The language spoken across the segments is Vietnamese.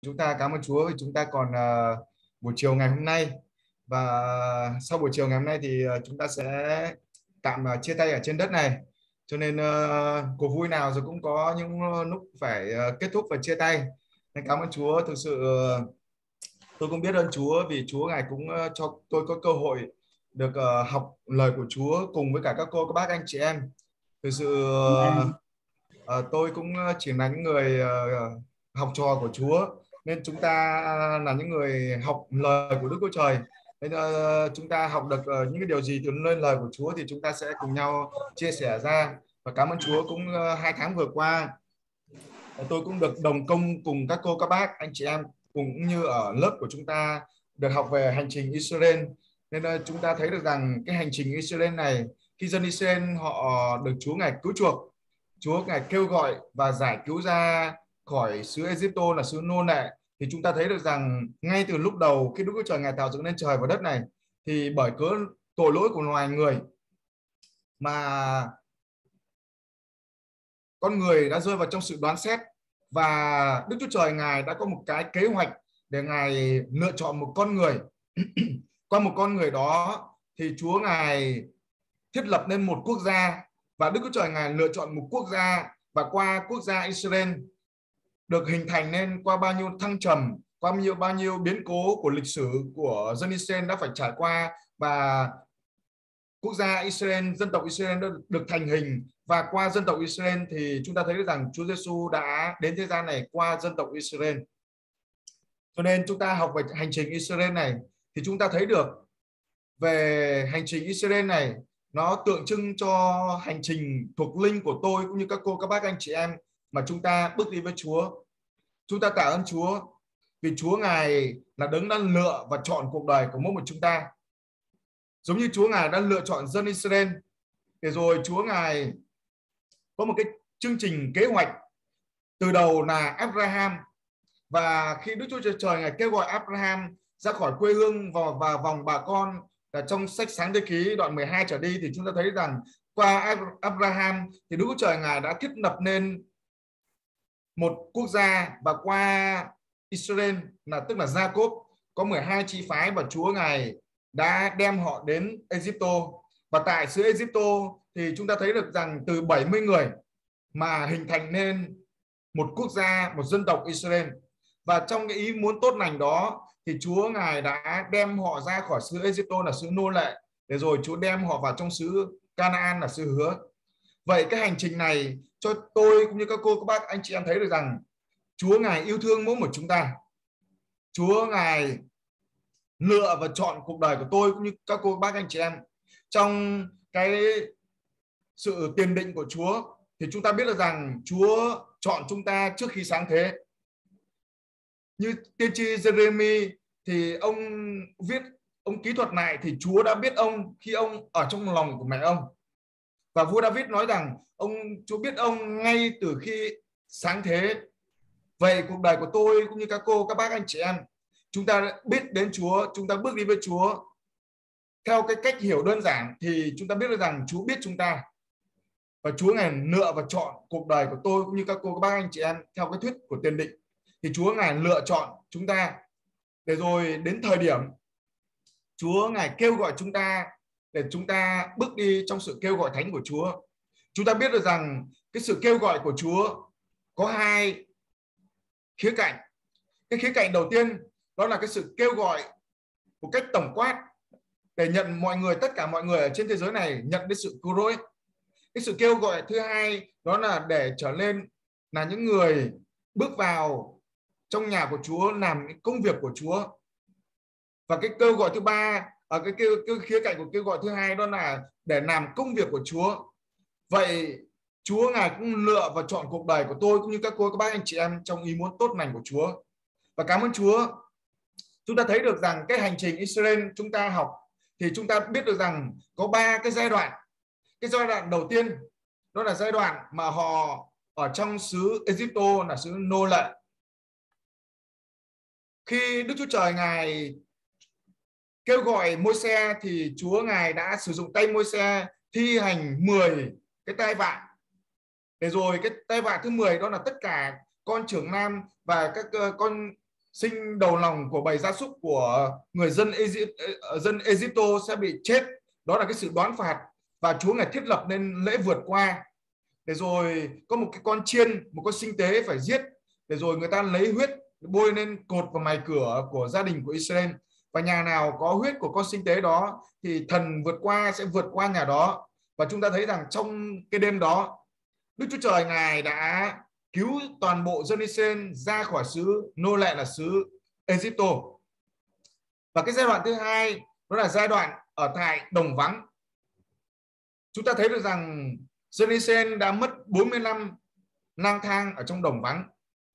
Chúng ta cảm ơn Chúa vì chúng ta còn buổi chiều ngày hôm nay, và sau buổi chiều ngày hôm nay thì chúng ta sẽ tạm chia tay ở trên đất này. Cho nên cuộc vui nào rồi cũng có những lúc phải kết thúc và chia tay. Nên cảm ơn Chúa. Thực sự tôi cũng biết ơn Chúa vì Chúa Ngài cũng cho tôi có cơ hội được học lời của Chúa cùng với cả các cô các bác anh chị em. Thực sự Amen. tôi cũng chỉ là những người học trò của Chúa, nên chúng ta là những người học lời của Đức Chúa Trời. Nên chúng ta học được những cái điều gì từ nơi lời của Chúa thì chúng ta sẽ cùng nhau chia sẻ ra. Và cảm ơn Chúa cũng 2 tháng vừa qua tôi cũng được đồng công cùng các cô các bác anh chị em cũng như ở lớp của chúng ta được học về hành trình Israel. Nên chúng ta thấy được rằng cái hành trình Israel này, khi dân Israel họ được Chúa Ngài cứu chuộc, Chúa Ngài kêu gọi và giải cứu ra khỏi xứ Egypto là xứ nô lệ, thì chúng ta thấy được rằng ngay từ lúc đầu khi Đức Chúa Trời Ngài tạo dựng nên trời và đất này, thì bởi cớ tội lỗi của loài người mà con người đã rơi vào trong sự đoán xét, và Đức Chúa Trời Ngài đã có một cái kế hoạch để Ngài lựa chọn một con người. Qua một con người đó thì Chúa Ngài thiết lập nên một quốc gia, và Đức Chúa Trời Ngài lựa chọn một quốc gia, và qua quốc gia Israel được hình thành nên qua bao nhiêu thăng trầm, qua bao nhiêu biến cố của lịch sử của dân Israel đã phải trải qua, và quốc gia Israel, dân tộc Israel đã được thành hình. Và qua dân tộc Israel thì chúng ta thấy được rằng Chúa Giêsu đã đến thế gian này qua dân tộc Israel. Cho nên chúng ta học về hành trình Israel này thì chúng ta thấy được về hành trình Israel này, nó tượng trưng cho hành trình thuộc linh của tôi cũng như các cô các bác anh chị em mà chúng ta bước đi với Chúa. Chúng ta tạ ơn Chúa vì Chúa Ngài là đấng đã lựa và chọn cuộc đời của mỗi một chúng ta, giống như Chúa Ngài đã lựa chọn dân Israel. Để rồi Chúa Ngài có một cái chương trình kế hoạch từ đầu là Abraham, và khi Đức Chúa Trời Ngài kêu gọi Abraham ra khỏi quê hương và vòng bà con, là trong sách Sáng Thế Ký đoạn 12 trở đi, thì chúng ta thấy rằng qua Abraham thì Đức Chúa Trời Ngài đã thiết lập nên một quốc gia, và qua Israel là tức là Jacob có 12 chi phái, và Chúa Ngài đã đem họ đến Egypto. Và tại xứ Egypto thì chúng ta thấy được rằng từ 70 người mà hình thành nên một quốc gia, một dân tộc Israel. Và trong cái ý muốn tốt lành đó thì Chúa Ngài đã đem họ ra khỏi xứ Egypto là xứ nô lệ, để rồi Chúa đem họ vào trong xứ Canaan là xứ hứa. Vậy cái hành trình này cho tôi cũng như các cô các bác anh chị em thấy được rằng Chúa Ngài yêu thương mỗi một chúng ta. Chúa Ngài lựa và chọn cuộc đời của tôi cũng như các cô các bác anh chị em. Trong cái sự tiền định của Chúa thì chúng ta biết được rằng Chúa chọn chúng ta trước khi sáng thế. Như tiên tri Jeremy thì ông viết, ông kỹ thuật lại thì Chúa đã biết ông khi ông ở trong lòng của mẹ ông. Và vua David nói rằng Chúa biết ông ngay từ khi sáng thế. Vậy cuộc đời của tôi cũng như các cô các bác anh chị em, chúng ta biết đến Chúa, chúng ta bước đi với Chúa theo cái cách hiểu đơn giản thì chúng ta biết được rằng Chúa biết chúng ta, và Chúa Ngài lựa và chọn cuộc đời của tôi cũng như các cô các bác anh chị em theo cái thuyết của tiền định. Thì Chúa Ngài lựa chọn chúng ta, để rồi đến thời điểm Chúa Ngài kêu gọi chúng ta để chúng ta bước đi trong sự kêu gọi thánh của Chúa. Chúng ta biết được rằng cái sự kêu gọi của Chúa có 2 khía cạnh. Cái khía cạnh đầu tiên đó là cái sự kêu gọi một cách tổng quát để nhận mọi người, tất cả mọi người ở trên thế giới này nhận đến sự cứu rỗi. Cái sự kêu gọi thứ hai đó là để trở lên là những người bước vào trong nhà của Chúa, làm công việc của Chúa. Và cái kêu gọi thứ ba, ở cái khía cạnh của kêu gọi thứ hai đó là để làm công việc của Chúa. Vậy Chúa Ngài cũng lựa và chọn cuộc đời của tôi cũng như các cô các bác anh chị em trong ý muốn tốt lành của Chúa. Và cảm ơn Chúa, chúng ta thấy được rằng cái hành trình Israel chúng ta học thì chúng ta biết được rằng có 3 cái giai đoạn. Cái giai đoạn đầu tiên đó là giai đoạn mà họ ở trong xứ Egypto là xứ nô lệ. Khi Đức Chúa Trời Ngài kêu gọi Môi-se thì Chúa Ngài đã sử dụng tay Môi-se thi hành 10 cái tai vạ. Để rồi cái tai vạ thứ 10 đó là tất cả con trưởng nam và các con sinh đầu lòng của bầy gia súc của người dân Egypto sẽ bị chết. Đó là cái sự đoán phạt, và Chúa ngài thiết lập nên lễ vượt qua. Để rồi có một cái con chiên, một con sinh tế phải giết, để rồi người ta lấy huyết bôi lên cột vào mài cửa của gia đình của Israel, và nhà nào có huyết của con sinh tế đó thì thần vượt qua sẽ vượt qua nhà đó. Và chúng ta thấy rằng trong cái đêm đó, Đức Chúa Trời ngài đã cứu toàn bộ dân Israel ra khỏi xứ nô lệ là xứ Egypto. Và cái giai đoạn thứ hai đó là giai đoạn ở tại đồng vắng. Chúng ta thấy được rằng dân Israel đã mất 40 năm lang thang ở trong đồng vắng.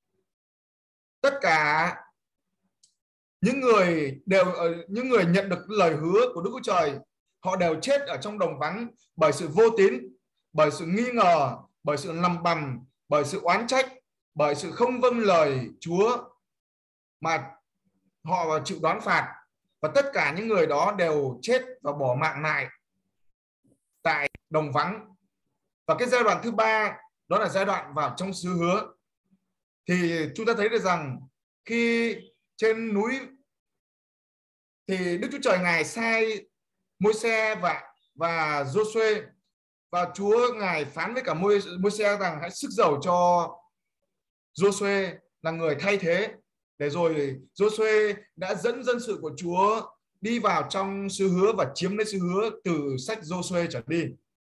Tất cả những người nhận được lời hứa của Đức Chúa Trời, họ đều chết ở trong đồng vắng bởi sự vô tín, bởi sự nghi ngờ, bởi sự lầm bầm, bởi sự oán trách, bởi sự không vâng lời Chúa mà họ chịu đoán phạt. Và tất cả những người đó đều chết và bỏ mạng lại tại đồng vắng. Và cái giai đoạn thứ ba đó là giai đoạn vào trong xứ hứa. Thì chúng ta thấy được rằng khi trên núi thì Đức Chúa Trời ngài sai Môi-se và Giô-suê, và Chúa ngài phán với cả Môi-se rằng hãy sức dầu cho Giô-suê là người thay thế. Để rồi Giô-suê đã dẫn dân sự của Chúa đi vào trong xứ hứa và chiếm lấy xứ hứa từ sách Giô-suê trở đi.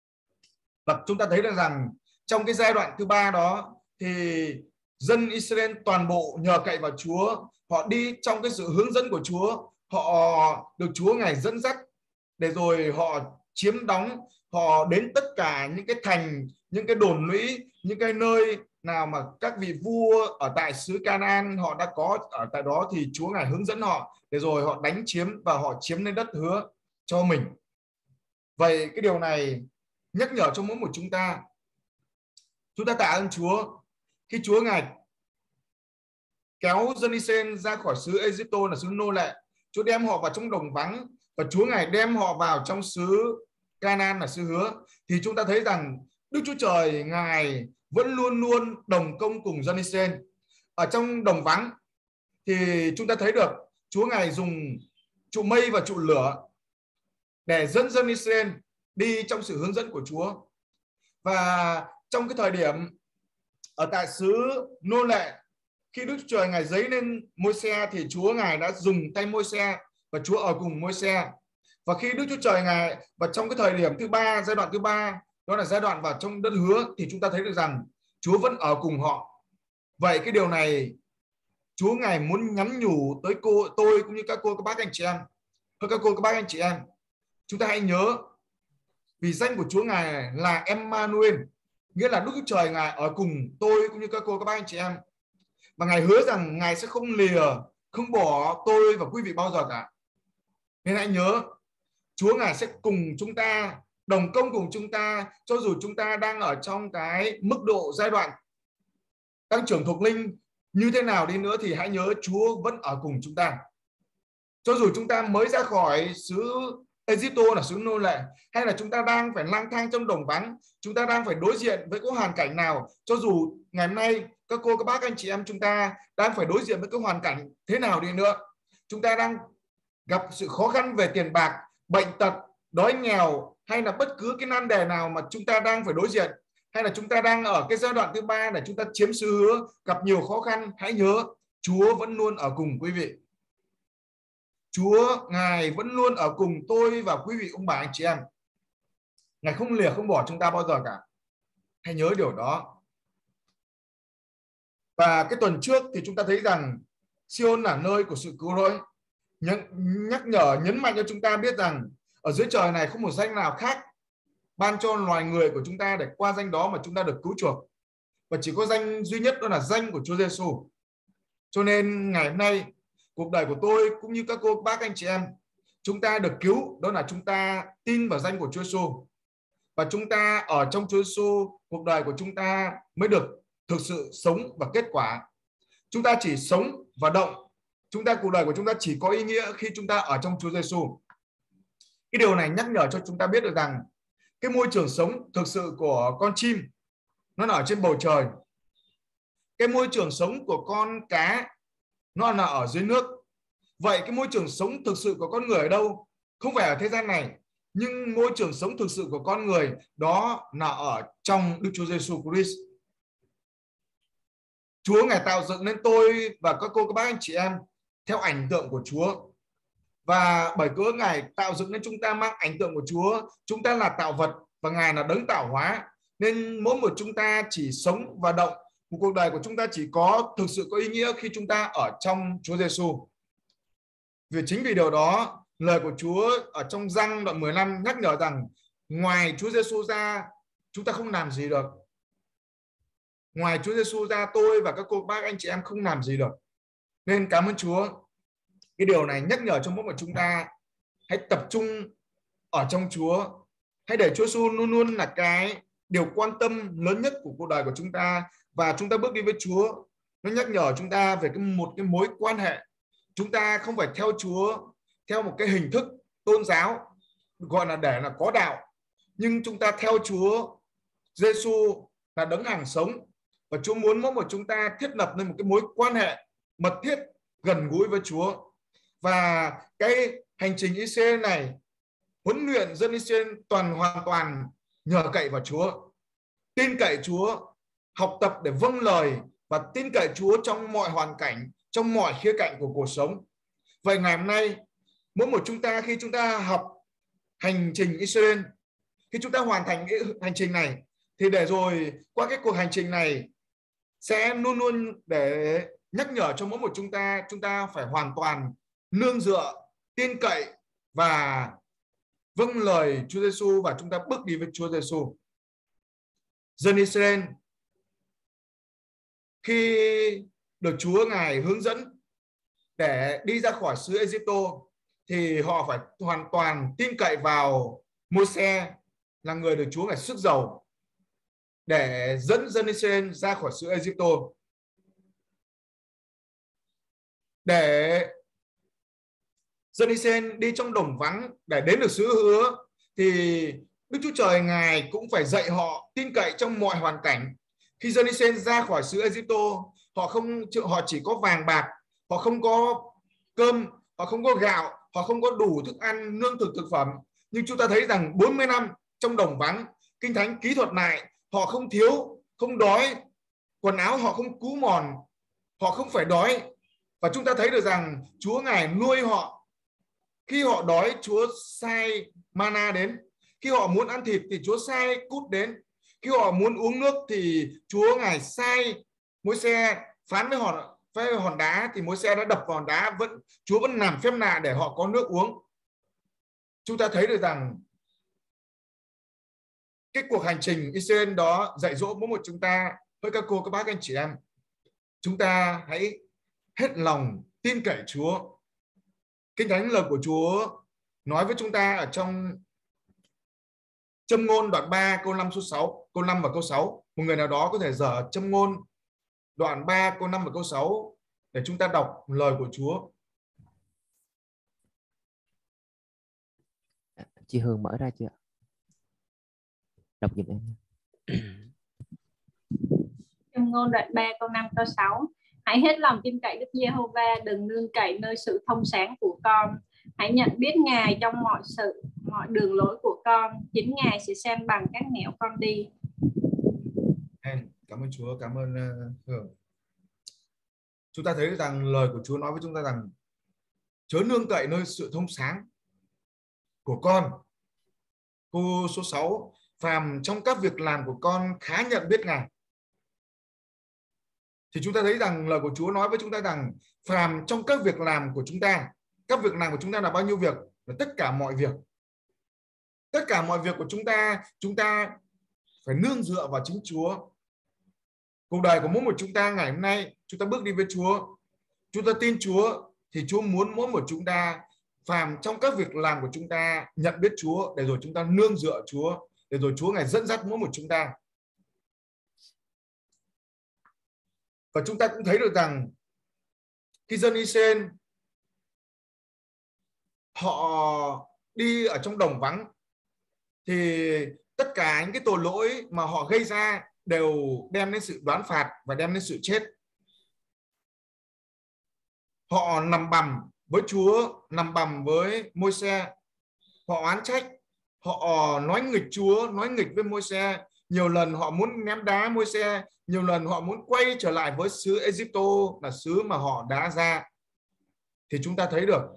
Và chúng ta thấy được rằng trong cái giai đoạn thứ ba đó thì dân Israel toàn bộ nhờ cậy vào Chúa, họ đi trong cái sự hướng dẫn của Chúa, họ được Chúa ngài dẫn dắt, để rồi họ chiếm đóng, họ đến tất cả những cái thành, những cái đồn lũy, những cái nơi nào mà các vị vua ở tại xứ Canaan họ đã có ở tại đó, thì Chúa ngài hướng dẫn họ, để rồi họ đánh chiếm và họ chiếm lên đất hứa cho mình. Vậy cái điều này nhắc nhở cho mỗi một chúng ta tạ ơn Chúa khi Chúa ngài kéo dân Israel ra khỏi xứ Egypto là xứ nô lệ. Chúa đem họ vào trong đồng vắng, và Chúa ngài đem họ vào trong xứ Canaan là xứ hứa. Thì chúng ta thấy rằng Đức Chúa Trời ngài vẫn luôn luôn đồng công cùng dân Israel. Ở trong đồng vắng thì chúng ta thấy được Chúa ngài dùng trụ mây và trụ lửa để dẫn dân Israel đi trong sự hướng dẫn của Chúa. Và trong cái thời điểm ở tại xứ nô lệ, khi Đức Chúa Trời ngài giấy lên Môi-se thì Chúa ngài đã dùng tay Môi-se và Chúa ở cùng Môi-se. Và khi Đức Chúa Trời ngài và trong cái thời điểm thứ ba, giai đoạn thứ ba, đó là giai đoạn vào trong đất hứa, thì chúng ta thấy được rằng Chúa vẫn ở cùng họ. Vậy cái điều này Chúa ngài muốn nhắn nhủ tới tôi cũng như các bác anh chị em. Các bác anh chị em, chúng ta hãy nhớ, vì danh của Chúa ngài là Emmanuel, nghĩa là Đức Chúa Trời ngài ở cùng tôi cũng như các bác anh chị em. Và ngài hứa rằng ngài sẽ không lìa, không bỏ tôi và quý vị bao giờ cả. Nên hãy nhớ, Chúa ngài sẽ cùng chúng ta, đồng công cùng chúng ta, cho dù chúng ta đang ở trong cái mức độ giai đoạn tăng trưởng thuộc linh như thế nào đi nữa, thì hãy nhớ Chúa vẫn ở cùng chúng ta. Cho dù chúng ta mới ra khỏi xứ Egypto là xứ nô lệ, hay là chúng ta đang phải lang thang trong đồng vắng, chúng ta đang phải đối diện với cái hoàn cảnh nào, cho dù ngày hôm nay các bác anh chị em chúng ta đang phải đối diện với cái hoàn cảnh thế nào đi nữa, chúng ta đang gặp sự khó khăn về tiền bạc, bệnh tật, đói nghèo, hay là bất cứ cái nan đề nào mà chúng ta đang phải đối diện, hay là chúng ta đang ở cái giai đoạn thứ ba để chúng ta chiếm xứ hứa, gặp nhiều khó khăn, hãy nhớ Chúa vẫn luôn ở cùng quý vị. Chúa ngài vẫn luôn ở cùng tôi và quý vị ông bà anh chị em. Ngài không lìa không bỏ chúng ta bao giờ cả. Hãy nhớ điều đó. Và cái tuần trước thì chúng ta thấy rằng Sion là nơi của sự cứu rỗi. Nhắc nhở, nhấn mạnh cho chúng ta biết rằng ở dưới trời này không một danh nào khác ban cho loài người của chúng ta để qua danh đó mà chúng ta được cứu chuộc. Và chỉ có danh duy nhất, đó là danh của Chúa Giêsu. Cho nên ngày hôm nay cuộc đời của tôi cũng như các bác anh chị em, chúng ta được cứu, đó là chúng ta tin vào danh của Chúa Giêsu. Và chúng ta ở trong Chúa Giêsu, cuộc đời của chúng ta mới được thực sự sống và kết quả. Chúng ta chỉ sống và động, cuộc đời của chúng ta chỉ có ý nghĩa khi chúng ta ở trong Chúa Giêsu. Cái điều này nhắc nhở cho chúng ta biết được rằng cái môi trường sống thực sự của con chim nó ở trên bầu trời. Cái môi trường sống của con cá nó là ở dưới nước. Vậy cái môi trường sống thực sự của con người ở đâu? Không phải ở thế gian này, nhưng môi trường sống thực sự của con người đó là ở trong Đức Chúa Giêsu Christ. Chúa Ngài tạo dựng nên tôi và các cô các bác anh chị em theo ảnh tượng của Chúa. Và bởi cớ Ngài tạo dựng nên chúng ta mang ảnh tượng của Chúa, chúng ta là tạo vật và Ngài là đấng tạo hóa. Nên mỗi một chúng ta chỉ sống và động, một cuộc đời của chúng ta chỉ có thực sự có ý nghĩa khi chúng ta ở trong Chúa Giêsu. Chính vì điều đó, lời của Chúa ở trong Giăng đoạn 15 nhắc nhở rằng ngoài Chúa Giêsu ra chúng ta không làm gì được. Ngoài Chúa Giêsu ra, tôi và các cô bác anh chị em không làm gì được. Nên cảm ơn Chúa. Cái điều này nhắc nhở cho mỗi một chúng ta hãy tập trung ở trong Chúa. Hãy để Chúa Giêsu luôn luôn là cái điều quan tâm lớn nhất của cuộc đời của chúng ta. Và chúng ta bước đi với Chúa, nó nhắc nhở chúng ta về một cái mối quan hệ. Chúng ta không phải theo Chúa theo một cái hình thức tôn giáo gọi là để là có đạo, nhưng chúng ta theo Chúa Giêsu là đấng hàng sống, và Chúa muốn mỗi một chúng ta thiết lập nên một cái mối quan hệ mật thiết gần gũi với Chúa. Và cái hành trình Israel này huấn luyện dân Israel hoàn toàn nhờ cậy vào Chúa, tin cậy Chúa, học tập để vâng lời và tin cậy Chúa trong mọi hoàn cảnh, trong mọi khía cạnh của cuộc sống. Vậy ngày hôm nay, mỗi một chúng ta khi chúng ta học hành trình Israel, khi chúng ta hoàn thành cái hành trình này, thì để rồi qua cái cuộc hành trình này sẽ luôn luôn để nhắc nhở cho mỗi một chúng ta phải hoàn toàn nương dựa, tin cậy và vâng lời Chúa Giêsu, và chúng ta bước đi với Chúa Giêsu. Dân Israel khi được Chúa Ngài hướng dẫn để đi ra khỏi xứ Egypto thì họ phải hoàn toàn tin cậy vào Môi-se là người được Chúa Ngài sức dầu để dẫn dân Israel ra khỏi xứ Egypto. Để dân Israel đi trong đồng vắng để đến được xứ hứa thì Đức Chúa Trời Ngài cũng phải dạy họ tin cậy trong mọi hoàn cảnh. Khi dân Israel ra khỏi xứ Egypto, họ chỉ có vàng bạc, họ không có cơm, họ không có gạo, họ không có đủ thức ăn, lương thực thực phẩm. Nhưng chúng ta thấy rằng 40 năm trong đồng vắng, Kinh Thánh kỹ thuật lại, họ không thiếu, không đói, quần áo họ không cũ mòn, họ không phải đói. Và chúng ta thấy được rằng Chúa Ngài nuôi họ. Khi họ đói, Chúa sai mana đến. Khi họ muốn ăn thịt thì Chúa sai cút đến. Khi họ muốn uống nước thì Chúa Ngài sai Môi-se phán với hòn đá, thì Môi-se đã đập vào hòn đá, Chúa vẫn làm phép lạ để họ có nước uống. Chúng ta thấy được rằng cái cuộc hành trình Israel đó dạy dỗ mỗi một chúng ta, với các cô, các bác, anh chị em, chúng ta hãy hết lòng tin cậy Chúa. Kinh Thánh lời của Chúa nói với chúng ta ở trong Châm ngôn đoạn 3 câu 5 câu 5 và câu 6. Một người nào đó có thể dở Châm ngôn đoạn 3 câu 5 và câu 6 để chúng ta đọc lời của Chúa. Chị Hương mở ra chưa? Đọc giùm em. Châm ngôn đoạn 3 câu 5 câu 6. Hãy hết lòng tin cậy Đức Giê-hô-va, đừng nương cậy nơi sự thông sáng của con. Hãy nhận biết Ngài trong mọi sự, mọi đường lối của con. Chính Ngài sẽ xem bằng các nẻo con đi. Cảm ơn Chúa, cảm ơn Hương. Chúng ta thấy rằng lời của Chúa nói với chúng ta rằng chớ nương cậy nơi sự thông sáng của con. Câu số 6, phàm trong các việc làm của con khá nhận biết Ngài. Thì chúng ta thấy rằng lời của Chúa nói với chúng ta rằng phàm trong các việc làm của chúng ta, các việc làm của chúng ta là bao nhiêu việc? Là tất cả mọi việc. Tất cả mọi việc của chúng ta phải nương dựa vào chính Chúa. Cuộc đời của mỗi một chúng ta ngày hôm nay, chúng ta bước đi với Chúa, chúng ta tin Chúa, thì Chúa muốn mỗi một chúng ta phàm trong các việc làm của chúng ta nhận biết Chúa, để rồi chúng ta nương dựa Chúa, để rồi Chúa Ngài dẫn dắt mỗi một chúng ta. Và chúng ta cũng thấy được rằng khi dân Israel họ đi ở trong đồng vắng thì tất cả những cái tội lỗi mà họ gây ra đều đem đến sự đoán phạt và đem đến sự chết. họ nằm bằm với Chúa, nằm bằm với Môi-se. Họ oán trách, họ nói nghịch Chúa, nói nghịch với Môi-se. Nhiều lần họ muốn ném đá Môi-se, nhiều lần họ muốn quay trở lại với xứ Ê-díp-tô, là xứ mà họ đã ra. Thì chúng ta thấy được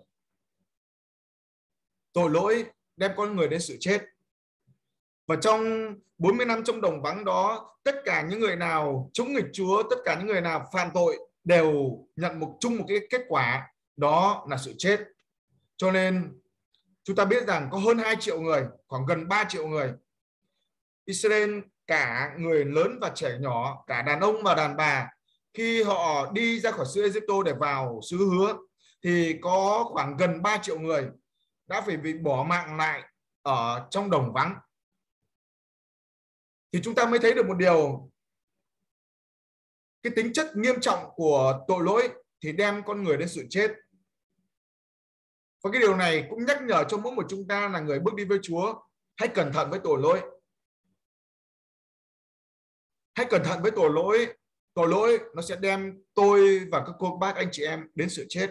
tội lỗi đem con người đến sự chết. Và trong 40 năm trong đồng vắng đó, tất cả những người nào chống nghịch Chúa, tất cả những người nào phạm tội đều nhận một cái kết quả, đó là sự chết. Cho nên chúng ta biết rằng có hơn 2 triệu người, khoảng gần 3 triệu người Israel, cả người lớn và trẻ nhỏ, cả đàn ông và đàn bà, khi họ đi ra khỏi xứ Ê-díp-tô để vào xứ hứa, thì có khoảng gần 3 triệu người đã phải bị bỏ mạng lại ở trong đồng vắng. Thì chúng ta mới thấy được một điều, cái tính chất nghiêm trọng của tội lỗi thì đem con người đến sự chết. Và cái điều này cũng nhắc nhở cho mỗi một chúng ta là người bước đi với Chúa, hãy cẩn thận với tội lỗi. Hãy cẩn thận với tội lỗi. Tội lỗi nó sẽ đem tôi và các cô bác anh chị em đến sự chết.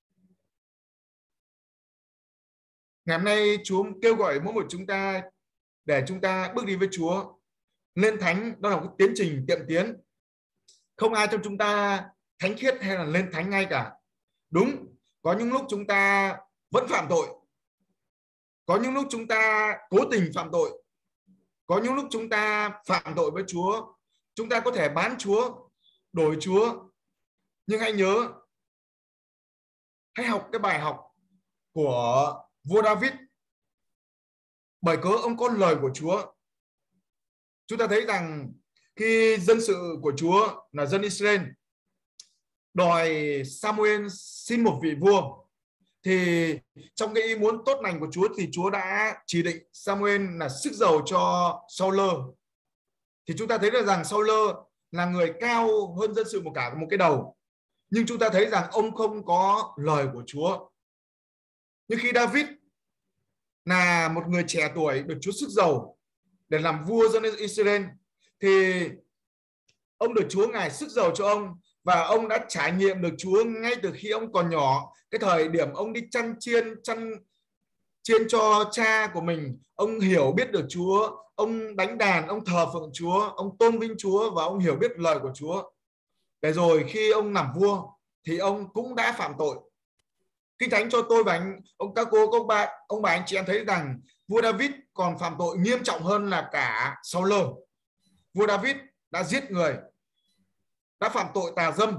Ngày hôm nay Chúa kêu gọi mỗi một chúng ta để chúng ta bước đi với Chúa. Lên thánh đó là một cái tiến trình tiệm tiến. Không ai trong chúng ta thánh khiết hay là lên thánh ngay cả. Đúng, có những lúc chúng ta vẫn phạm tội. Có những lúc chúng ta cố tình phạm tội. Có những lúc chúng ta phạm tội với Chúa. Chúng ta có thể bán Chúa, đổi Chúa. Nhưng hãy nhớ, hãy học cái bài học của vua David. Bởi cớ ông có lời của Chúa. Chúng ta thấy rằng khi dân sự của Chúa là dân Israel đòi Samuel xin một vị vua, thì trong cái ý muốn tốt lành của Chúa thì Chúa đã chỉ định Samuel là sức giàu cho Saul. Thì chúng ta thấy được rằng Saul là người cao hơn dân sự một cái đầu. Nhưng chúng ta thấy rằng ông không có lời của Chúa. Nhưng khi David là một người trẻ tuổi được Chúa sức giàu để làm vua dân Israel, thì ông được Chúa ngài sức giàu cho ông, và ông đã trải nghiệm được Chúa ngay từ khi ông còn nhỏ. Cái thời điểm ông đi chăn chiên cho cha của mình, ông hiểu biết được Chúa, ông đánh đàn, ông thờ phượng Chúa, ông tôn vinh Chúa, và ông hiểu biết lời của Chúa. Để rồi khi ông làm vua thì ông cũng đã phạm tội. Kinh Thánh cho tôi và các cô, các bạn, ông bà anh chị em thấy rằng vua David còn phạm tội nghiêm trọng hơn là cả Saul. Vua David đã giết người, đã phạm tội tà dâm,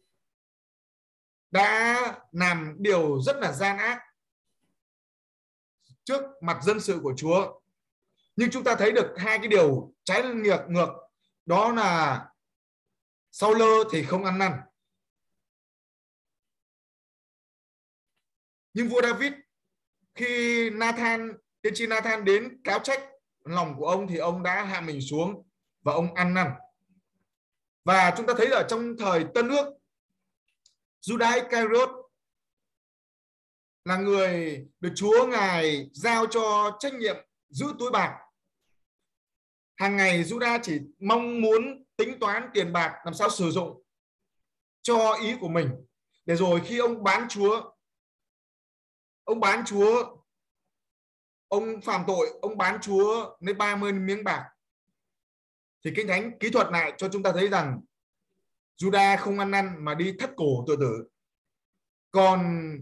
đã làm điều rất là gian ác trước mặt dân sự của Chúa. Nhưng chúng ta thấy được hai cái điều trái ngược, đó là Saul thì không ăn năn. Nhưng vua David, khi tiên tri Nathan đến cáo trách lòng của ông, thì ông đã hạ mình xuống và ông ăn năn. Và chúng ta thấy ở trong thời Tân Ước, Judas Iscariot là người được Chúa ngài giao cho trách nhiệm giữ túi bạc. Hàng ngày Judas chỉ mong muốn tính toán tiền bạc làm sao sử dụng cho ý của mình. Để rồi khi ông bán Chúa, ông phạm tội, ông bán Chúa lấy 30 miếng bạc. Thì Kinh Thánh kỹ thuật lại cho chúng ta thấy rằng Judas không ăn năn mà đi thắt cổ tự tử. Còn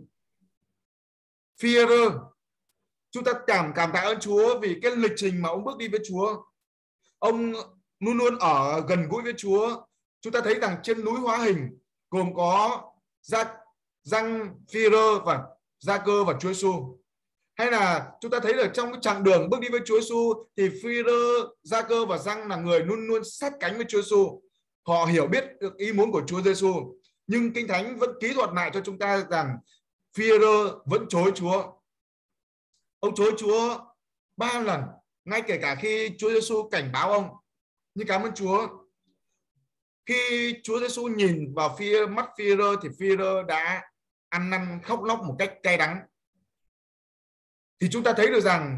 Phi-e-rơ, chúng ta cảm tạ ơn Chúa vì cái lịch trình mà ông bước đi với Chúa. Ông luôn luôn ở gần gũi với Chúa. Chúng ta thấy rằng trên núi Hóa Hình gồm có Giăng, Phi-e-rơ và Gia-cơ và Chúa Giêsu. Hay là chúng ta thấy được trong cái chặng đường bước đi với Chúa Giêsu thì Phi-e-rơ, Gia-cơ và Giăng là người luôn luôn sát cánh với Chúa Giêsu. Họ hiểu biết được ý muốn của Chúa Giêsu. Nhưng Kinh Thánh vẫn kỹ thuật lại cho chúng ta rằng Phi-e-rơ vẫn chối Chúa. Ông chối Chúa 3 lần, ngay kể cả khi Chúa Giêsu cảnh báo ông. Nhưng cảm ơn Chúa, khi Chúa Giêsu nhìn vào mắt Phi-e-rơ thì Phi-e-rơ đã ăn năn khóc lóc một cách cay đắng. Thì chúng ta thấy được rằng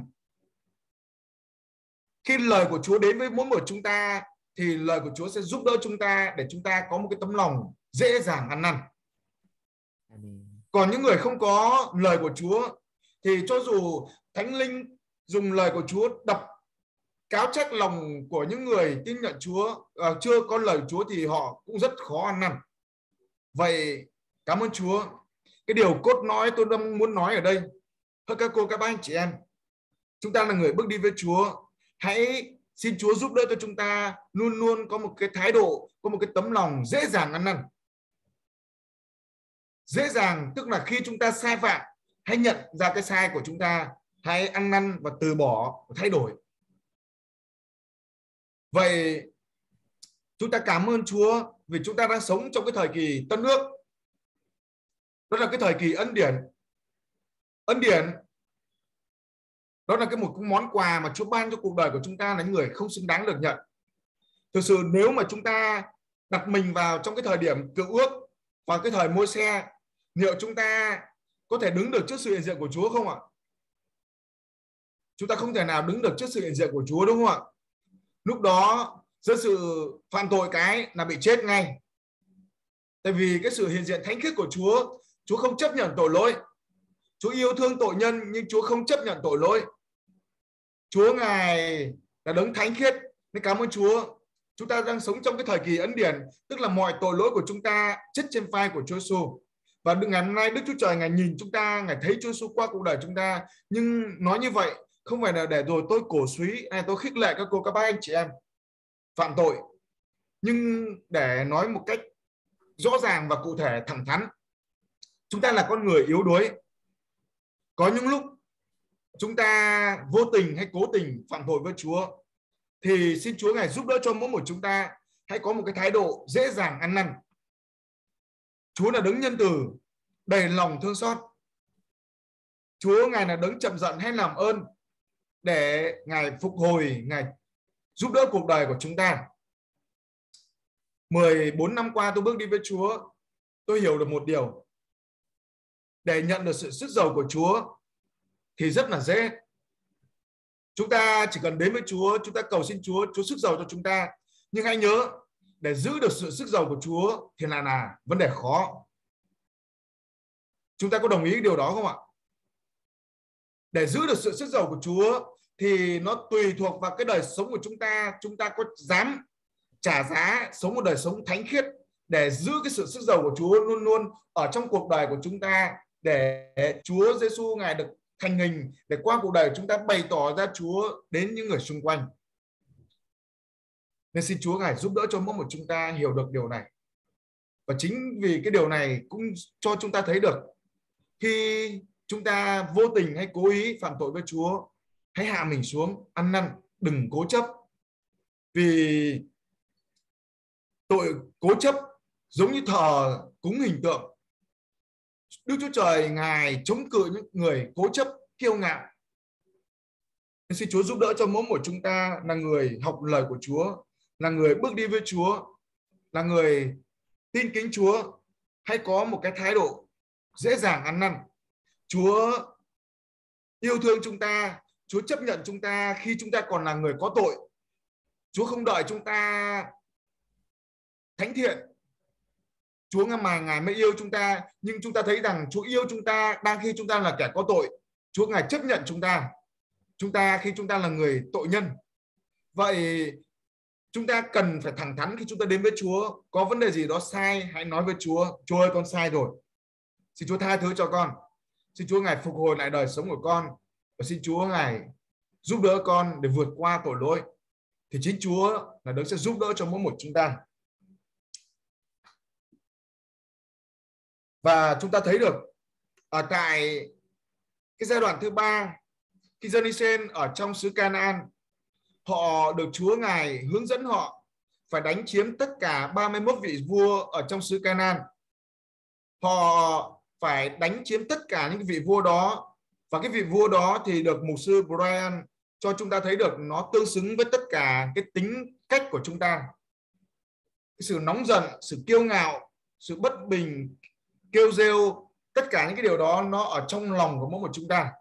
khi lời của Chúa đến với mỗi một chúng ta thì lời của Chúa sẽ giúp đỡ chúng ta để chúng ta có một cái tấm lòng dễ dàng ăn năn. Còn những người không có lời của Chúa thì cho dù Thánh Linh dùng lời của Chúa đập cáo trách lòng của những người tin nhận Chúa, chưa có lời Chúa thì họ cũng rất khó ăn năn. Vậy cảm ơn Chúa. Cái điều cốt lõi tôi đang muốn nói ở đây, các cô, các bác, anh chị em, chúng ta là người bước đi với Chúa. Hãy xin Chúa giúp đỡ cho chúng ta luôn luôn có một cái thái độ, có một cái tấm lòng dễ dàng ăn năn. Dễ dàng tức là khi chúng ta sai phạm, hãy nhận ra cái sai của chúng ta, hãy ăn năn và từ bỏ, và thay đổi. Vậy chúng ta cảm ơn Chúa vì chúng ta đang sống trong cái thời kỳ Tân Ước. Đó là cái thời kỳ ân điển. Ân điển đó là một món quà mà Chúa ban cho cuộc đời của chúng ta là những người không xứng đáng được nhận. Thực sự nếu mà chúng ta đặt mình vào trong cái thời điểm Cựu Ước và cái thời Môi-se, liệu chúng ta có thể đứng được trước sự hiện diện của Chúa không ạ? Chúng ta không thể nào đứng được trước sự hiện diện của Chúa, đúng không ạ? Lúc đó dân sự phạm tội cái là bị chết ngay. Tại vì cái sự hiện diện thánh khiết của Chúa, Chúa không chấp nhận tội lỗi. Chúa yêu thương tội nhân nhưng Chúa không chấp nhận tội lỗi. Chúa Ngài là đấng thánh khiết. Nên cảm ơn Chúa. Chúng ta đang sống trong cái thời kỳ ân điển, tức là mọi tội lỗi của chúng ta chất trên vai của Chúa Giêsu. Và ngày hôm nay Đức Chúa Trời Ngài nhìn chúng ta, Ngài thấy Chúa Giêsu qua cuộc đời chúng ta. Nhưng nói như vậy không phải là để rồi tôi cổ suý hay tôi khích lệ các cô, các bác, anh chị em phạm tội, nhưng để nói một cách rõ ràng và cụ thể, thẳng thắn, chúng ta là con người yếu đuối. Có những lúc chúng ta vô tình hay cố tình phạm tội với Chúa, thì xin Chúa Ngài giúp đỡ cho mỗi một chúng ta hãy có một cái thái độ dễ dàng ăn năn. Chúa là đấng nhân từ, đầy lòng thương xót. Chúa Ngài là đấng chậm giận hay làm ơn để Ngài phục hồi, Ngài giúp đỡ cuộc đời của chúng ta. 14 năm qua tôi bước đi với Chúa, tôi hiểu được một điều. Để nhận được sự sức giàu của Chúa thì rất là dễ. Chúng ta chỉ cần đến với Chúa, chúng ta cầu xin Chúa, Chúa sức giàu cho chúng ta. Nhưng hãy nhớ, để giữ được sự sức giàu của Chúa thì là vấn đề khó. Chúng ta có đồng ý điều đó không ạ? Để giữ được sự sức giàu của Chúa thì nó tùy thuộc vào cái đời sống của chúng ta. Chúng ta có dám trả giá sống một đời sống thánh khiết để giữ cái sự sức giàu của Chúa luôn luôn ở trong cuộc đời của chúng ta, để Chúa Giêsu Ngài được thành hình, để qua cuộc đời chúng ta bày tỏ ra Chúa đến những người xung quanh. Nên xin Chúa Ngài giúp đỡ cho mỗi một chúng ta hiểu được điều này. Và chính vì cái điều này cũng cho chúng ta thấy được, khi chúng ta vô tình hay cố ý phạm tội với Chúa, hãy hạ mình xuống, ăn năn, đừng cố chấp. Vì tội cố chấp giống như thờ cúng hình tượng. Đức Chúa Trời Ngài chống cự những người cố chấp, kiêu ngạo. Xin Chúa giúp đỡ cho mỗi một chúng ta là người học lời của Chúa, là người bước đi với Chúa, là người tin kính Chúa. Hãy có một cái thái độ dễ dàng ăn năn. Chúa yêu thương chúng ta, Chúa chấp nhận chúng ta khi chúng ta còn là người có tội. Chúa không đợi chúng ta thánh thiện, Chúa Ngài mới yêu chúng ta. Nhưng chúng ta thấy rằng Chúa yêu chúng ta đang khi chúng ta là kẻ có tội. Chúa Ngài chấp nhận chúng ta khi chúng ta là người tội nhân. Vậy chúng ta cần phải thẳng thắn khi chúng ta đến với Chúa. Có vấn đề gì đó sai, hãy nói với Chúa. Chúa ơi, con sai rồi, xin Chúa tha thứ cho con. Xin Chúa Ngài phục hồi lại đời sống của con, và xin Chúa Ngài giúp đỡ con để vượt qua tội lỗi. Thì chính Chúa là đấng sẽ giúp đỡ cho mỗi một chúng ta. Và chúng ta thấy được ở tại cái giai đoạn thứ 3, khi dân Israel ở trong xứ Canaan, họ được Chúa Ngài hướng dẫn họ phải đánh chiếm tất cả 31 vị vua ở trong xứ Canaan. Họ phải đánh chiếm tất cả những vị vua đó. Và cái vị vua đó thì được mục sư Brian cho chúng ta thấy được nó tương xứng với tất cả cái tính cách của chúng ta. Cái sự nóng giận, sự kiêu ngạo, sự bất bình, kêu rêu, tất cả những cái điều đó nó ở trong lòng của mỗi một chúng ta.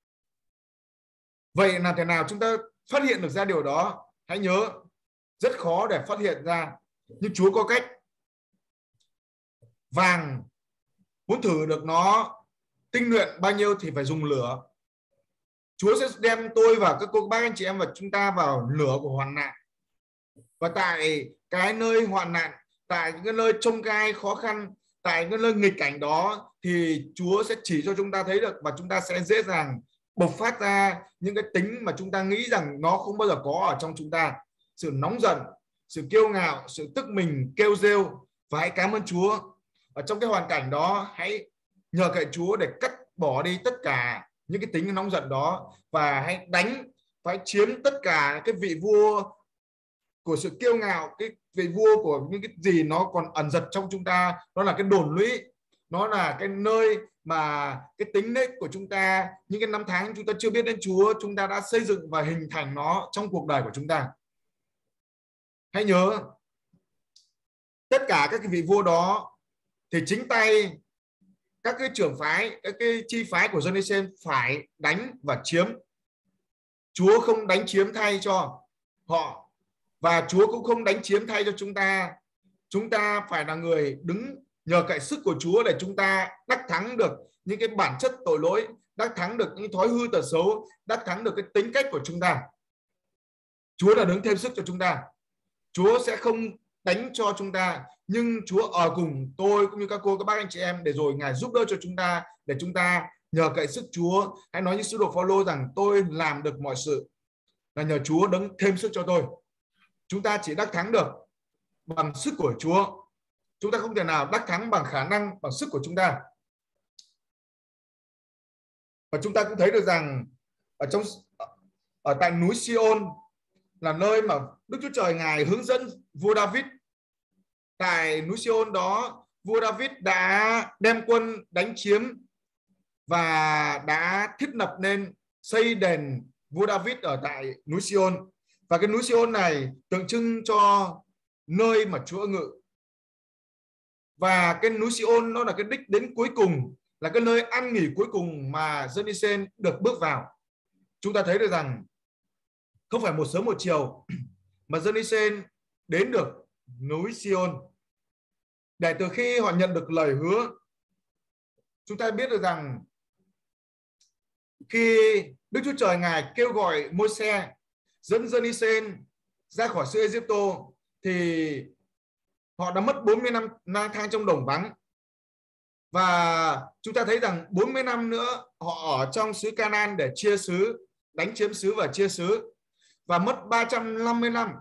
Vậy là thế nào chúng ta phát hiện được ra điều đó? Hãy nhớ, rất khó để phát hiện ra, nhưng Chúa có cách. Vàng muốn thử được nó tinh luyện bao nhiêu thì phải dùng lửa. Chúa sẽ đem tôi và các cô bác anh chị em và chúng ta vào lửa của hoạn nạn. Và tại cái nơi hoạn nạn, tại những cái nơi trông gai khó khăn, tại những nơi nghịch cảnh đó thì Chúa sẽ chỉ cho chúng ta thấy được, và chúng ta sẽ dễ dàng bộc phát ra những cái tính mà chúng ta nghĩ rằng nó không bao giờ có ở trong chúng ta. Sự nóng giận, sự kiêu ngạo, sự tức mình, kêu rêu. Và hãy cảm ơn Chúa. Ở trong cái hoàn cảnh đó, hãy nhờ cậy Chúa để cắt bỏ đi tất cả những cái tính nóng giận đó, và hãy đánh, phải chiếm tất cả cái vị vua của sự kiêu ngạo, cái vị vua của những cái gì nó còn ẩn giật trong chúng ta. Nó là cái đồn lũy, nó là cái nơi mà cái tính nết của chúng ta, những cái năm tháng chúng ta chưa biết đến Chúa, chúng ta đã xây dựng và hình thành nó trong cuộc đời của chúng ta. Hãy nhớ, tất cả các cái vị vua đó thì chính tay các cái trưởng phái, các cái chi phái của dân Israel phải đánh và chiếm. Chúa không đánh chiếm thay cho họ, và Chúa cũng không đánh chiếm thay cho chúng ta. Chúng ta phải là người đứng nhờ cậy sức của Chúa để chúng ta đắc thắng được những cái bản chất tội lỗi, đắc thắng được những thói hư tật xấu, đắc thắng được cái tính cách của chúng ta. Chúa là đứng thêm sức cho chúng ta. Chúa sẽ không đánh cho chúng ta, nhưng Chúa ở cùng tôi cũng như các cô, các bác, anh chị em, để rồi Ngài giúp đỡ cho chúng ta, để chúng ta nhờ cậy sức Chúa. Hãy nói như sứ đồ Phaolô rằng tôi làm được mọi sự là nhờ Chúa đấng thêm sức cho tôi. Chúng ta chỉ đắc thắng được bằng sức của Chúa. Chúng ta không thể nào đắc thắng bằng khả năng, bằng sức của chúng ta. Và chúng ta cũng thấy được rằng ở tại núi Sion là nơi mà Đức Chúa Trời Ngài hướng dẫn vua David. Tại núi Sion đó, vua David đã đem quân đánh chiếm và đã thiết lập nên xây đền vua David ở tại núi Sion. Và cái núi Sion này tượng trưng cho nơi mà Chúa ngự. Và cái núi Sion nó là cái đích đến cuối cùng, là cái nơi an nghỉ cuối cùng mà dân Israel được bước vào. Chúng ta thấy được rằng không phải một sớm một chiều mà dân Israel đến được núi Sion. Để từ khi họ nhận được lời hứa, chúng ta biết được rằng khi Đức Chúa Trời Ngài kêu gọi Môi-se dẫn dân Israel ra khỏi xứ Ai-Cập thì họ đã mất 40 năm lang thang trong đồng vắng. Và chúng ta thấy rằng 40 năm nữa họ ở trong xứ Canaan để chia xứ, đánh chiếm xứ và chia xứ. Và mất 350 năm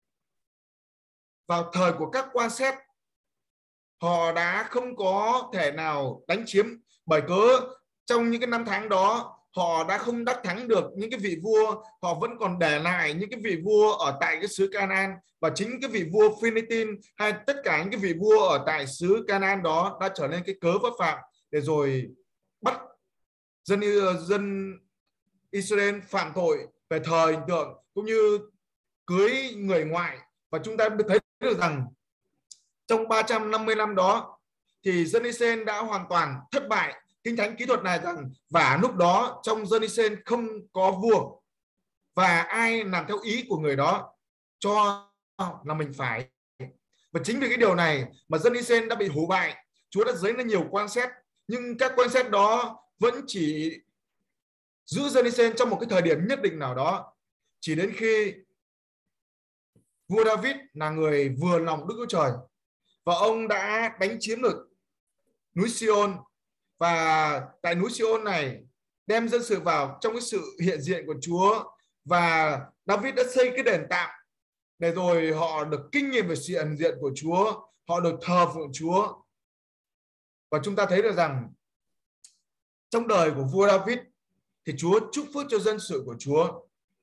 vào thời của các quan xét, họ đã không có thể nào đánh chiếm, bởi cớ trong những cái năm tháng đó họ đã không đắc thắng được những cái vị vua. Họ vẫn còn để lại những cái vị vua ở tại cái xứ Canaan, và chính cái vị vua Phi-li-tin hay tất cả những cái vị vua ở tại xứ Canaan đó đã trở nên cái cớ vấp phạm để rồi bắt dân Israel phạm tội về thờ hình tượng cũng như cưới người ngoại. Và chúng ta thấy được rằng trong 350 năm đó thì dân Israel đã hoàn toàn thất bại. Kinh Thánh kỹ thuật này rằng và lúc đó trong dân Israel không có vua, và ai làm theo ý của người đó cho là mình phải. Và chính vì cái điều này mà dân Israel đã bị hủ bại. Chúa đã giấy lên nhiều quan xét, nhưng các quan xét đó vẫn chỉ giữ dân Israel trong một cái thời điểm nhất định nào đó. Chỉ đến khi vua David là người vừa lòng Đức Chúa Trời, và ông đã đánh chiếm được núi Sion. Và tại núi Sion này đem dân sự vào trong cái sự hiện diện của Chúa, và David đã xây cái đền tạm để rồi họ được kinh nghiệm về sự hiện diện của Chúa, họ được thờ phượng Chúa. Và chúng ta thấy được rằng trong đời của vua David thì Chúa chúc phước cho dân sự của Chúa.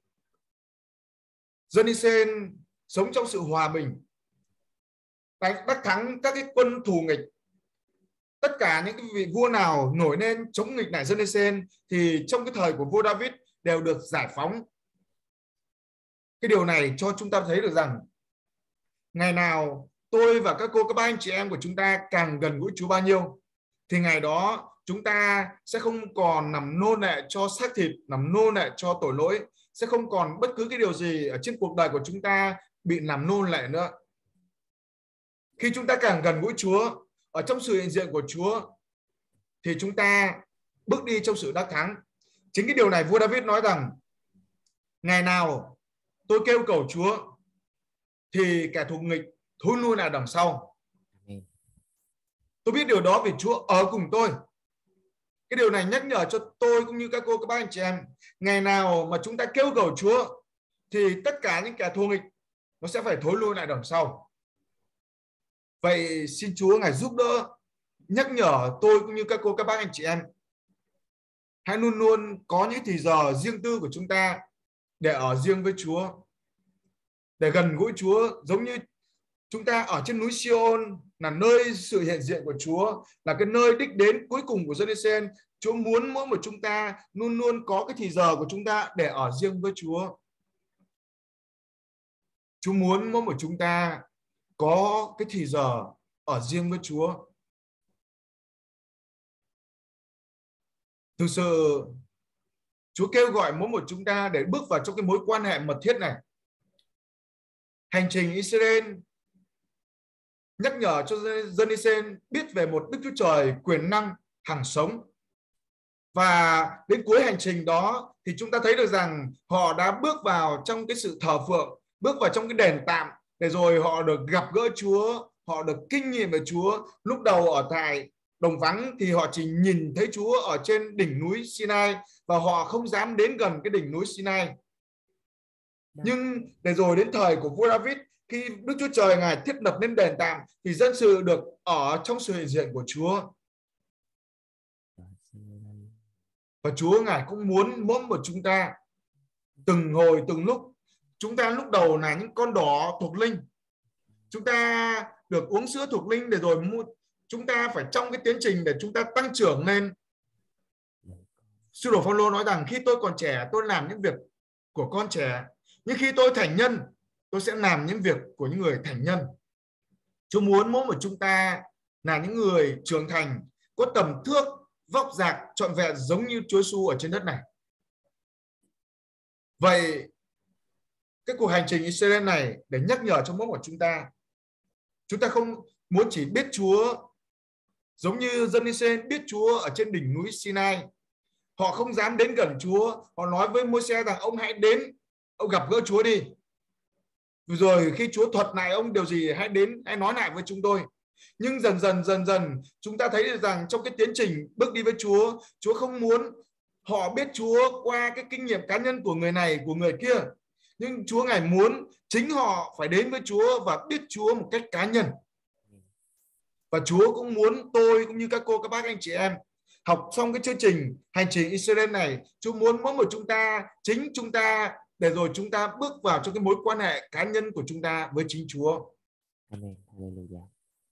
Dân Israel sống trong sự hòa bình, đắc thắng các cái quân thù nghịch. Tất cả những cái vị vua nào nổi lên chống nghịch lại dân Israel thì trong cái thời của vua David đều được giải phóng. Cái điều này cho chúng ta thấy được rằng ngày nào tôi và các cô, các bác, anh chị em của chúng ta càng gần gũi Chúa bao nhiêu thì ngày đó chúng ta sẽ không còn nằm nô lệ cho xác thịt, nằm nô lệ cho tội lỗi, sẽ không còn bất cứ cái điều gì ở trên cuộc đời của chúng ta bị làm nô lệ nữa. Khi chúng ta càng gần gũi Chúa, ở trong sự hiện diện của Chúa, thì chúng ta bước đi trong sự đắc thắng. Chính cái điều này vua David nói rằng ngày nào tôi kêu cầu Chúa thì kẻ thù nghịch thối lui lại đằng sau. Tôi biết điều đó vì Chúa ở cùng tôi. Cái điều này nhắc nhở cho tôi cũng như các cô, các bác, anh chị em. Ngày nào mà chúng ta kêu cầu Chúa thì tất cả những kẻ thù nghịch nó sẽ phải thối lui lại đằng sau. Vậy xin Chúa Ngài giúp đỡ, nhắc nhở tôi cũng như các cô, các bác, anh chị em. Hãy luôn luôn có những thì giờ riêng tư của chúng ta để ở riêng với Chúa, để gần gũi Chúa, giống như chúng ta ở trên núi Sion là nơi sự hiện diện của Chúa, là cái nơi đích đến cuối cùng của dân Israel. Chúa muốn mỗi một chúng ta luôn luôn có cái thì giờ của chúng ta để ở riêng với Chúa. Chúa muốn mỗi một chúng ta có cái thì giờ ở riêng với Chúa. Thực sự Chúa kêu gọi mỗi một chúng ta để bước vào trong cái mối quan hệ mật thiết này. Hành trình Israel nhắc nhở cho dân Israel biết về một Đức Chúa Trời quyền năng hằng sống. Và đến cuối hành trình đó thì chúng ta thấy được rằng họ đã bước vào trong cái sự thờ phượng, bước vào trong cái đền tạm, để rồi họ được gặp gỡ Chúa, họ được kinh nghiệm về Chúa. Lúc đầu ở tại đồng vắng thì họ chỉ nhìn thấy Chúa ở trên đỉnh núi Sinai và họ không dám đến gần cái đỉnh núi Sinai. Nhưng để rồi đến thời của vua David, khi Đức Chúa Trời Ngài thiết lập nên đền tạm thì dân sự được ở trong sự hiện diện của Chúa. Và Chúa Ngài cũng muốn mỗi một chúng ta từng hồi từng lúc, chúng ta lúc đầu là những con đỏ thuộc linh, chúng ta được uống sữa thuộc linh, để rồi chúng ta phải trong cái tiến trình để chúng ta tăng trưởng lên. Sứ đồ Phaolô nói rằng khi tôi còn trẻ tôi làm những việc của con trẻ, nhưng khi tôi thành nhân tôi sẽ làm những việc của những người thành nhân. Chúa muốn mỗi một chúng ta là những người trưởng thành, có tầm thước, vóc dạc trọn vẹn giống như Chúa Giêsu ở trên đất này. Vậy cái cuộc hành trình Israel này để nhắc nhở cho mỗi một chúng ta không muốn chỉ biết Chúa giống như dân Israel biết Chúa ở trên đỉnh núi Sinai. Họ không dám đến gần Chúa, họ nói với Môi-se rằng ông hãy đến, ông gặp gỡ Chúa đi. Rồi khi Chúa thuật lại ông điều gì, hãy đến, hãy nói lại với chúng tôi. Nhưng dần dần chúng ta thấy được rằng trong cái tiến trình bước đi với Chúa, Chúa không muốn họ biết Chúa qua cái kinh nghiệm cá nhân của người này, của người kia. Nhưng Chúa Ngài muốn chính họ phải đến với Chúa và biết Chúa một cách cá nhân. Và Chúa cũng muốn tôi cũng như các cô, các bác, anh chị em học xong cái chương trình hành trình Israel này. Chúa muốn mỗi một chúng ta, chính chúng ta, để rồi chúng ta bước vào trong cái mối quan hệ cá nhân của chúng ta với chính Chúa. Amen. Hallelujah.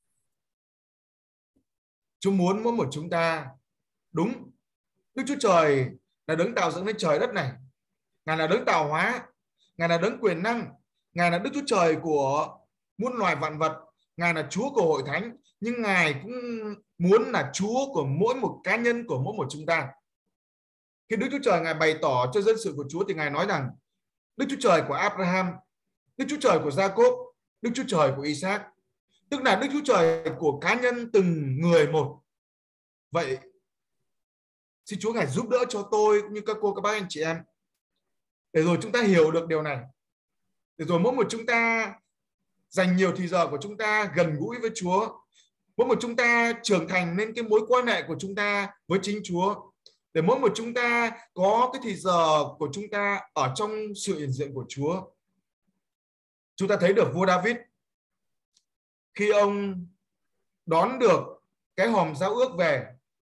Chúa muốn mỗi một chúng ta đúng. Đức Chúa Trời là đấng tạo dựng nên trời đất này. Ngài là đấng tạo hóa, Ngài là đấng quyền năng, Ngài là Đức Chúa Trời của muôn loài vạn vật, Ngài là Chúa của hội thánh, nhưng Ngài cũng muốn là Chúa của mỗi một cá nhân, của mỗi một chúng ta. Khi Đức Chúa Trời Ngài bày tỏ cho dân sự của Chúa thì Ngài nói rằng Đức Chúa Trời của Abraham, Đức Chúa Trời của Gia-cốp, Đức Chúa Trời của Isaac, tức là Đức Chúa Trời của cá nhân từng người một. Vậy xin Chúa Ngài giúp đỡ cho tôi cũng như các cô, các bác, anh chị em, để rồi chúng ta hiểu được điều này, để rồi mỗi một chúng ta dành nhiều thì giờ của chúng ta gần gũi với Chúa, mỗi một chúng ta trưởng thành nên cái mối quan hệ của chúng ta với chính Chúa, để mỗi một chúng ta có cái thì giờ của chúng ta ở trong sự hiện diện của Chúa. Chúng ta thấy được vua David khi ông đón được cái hòm giao ước về,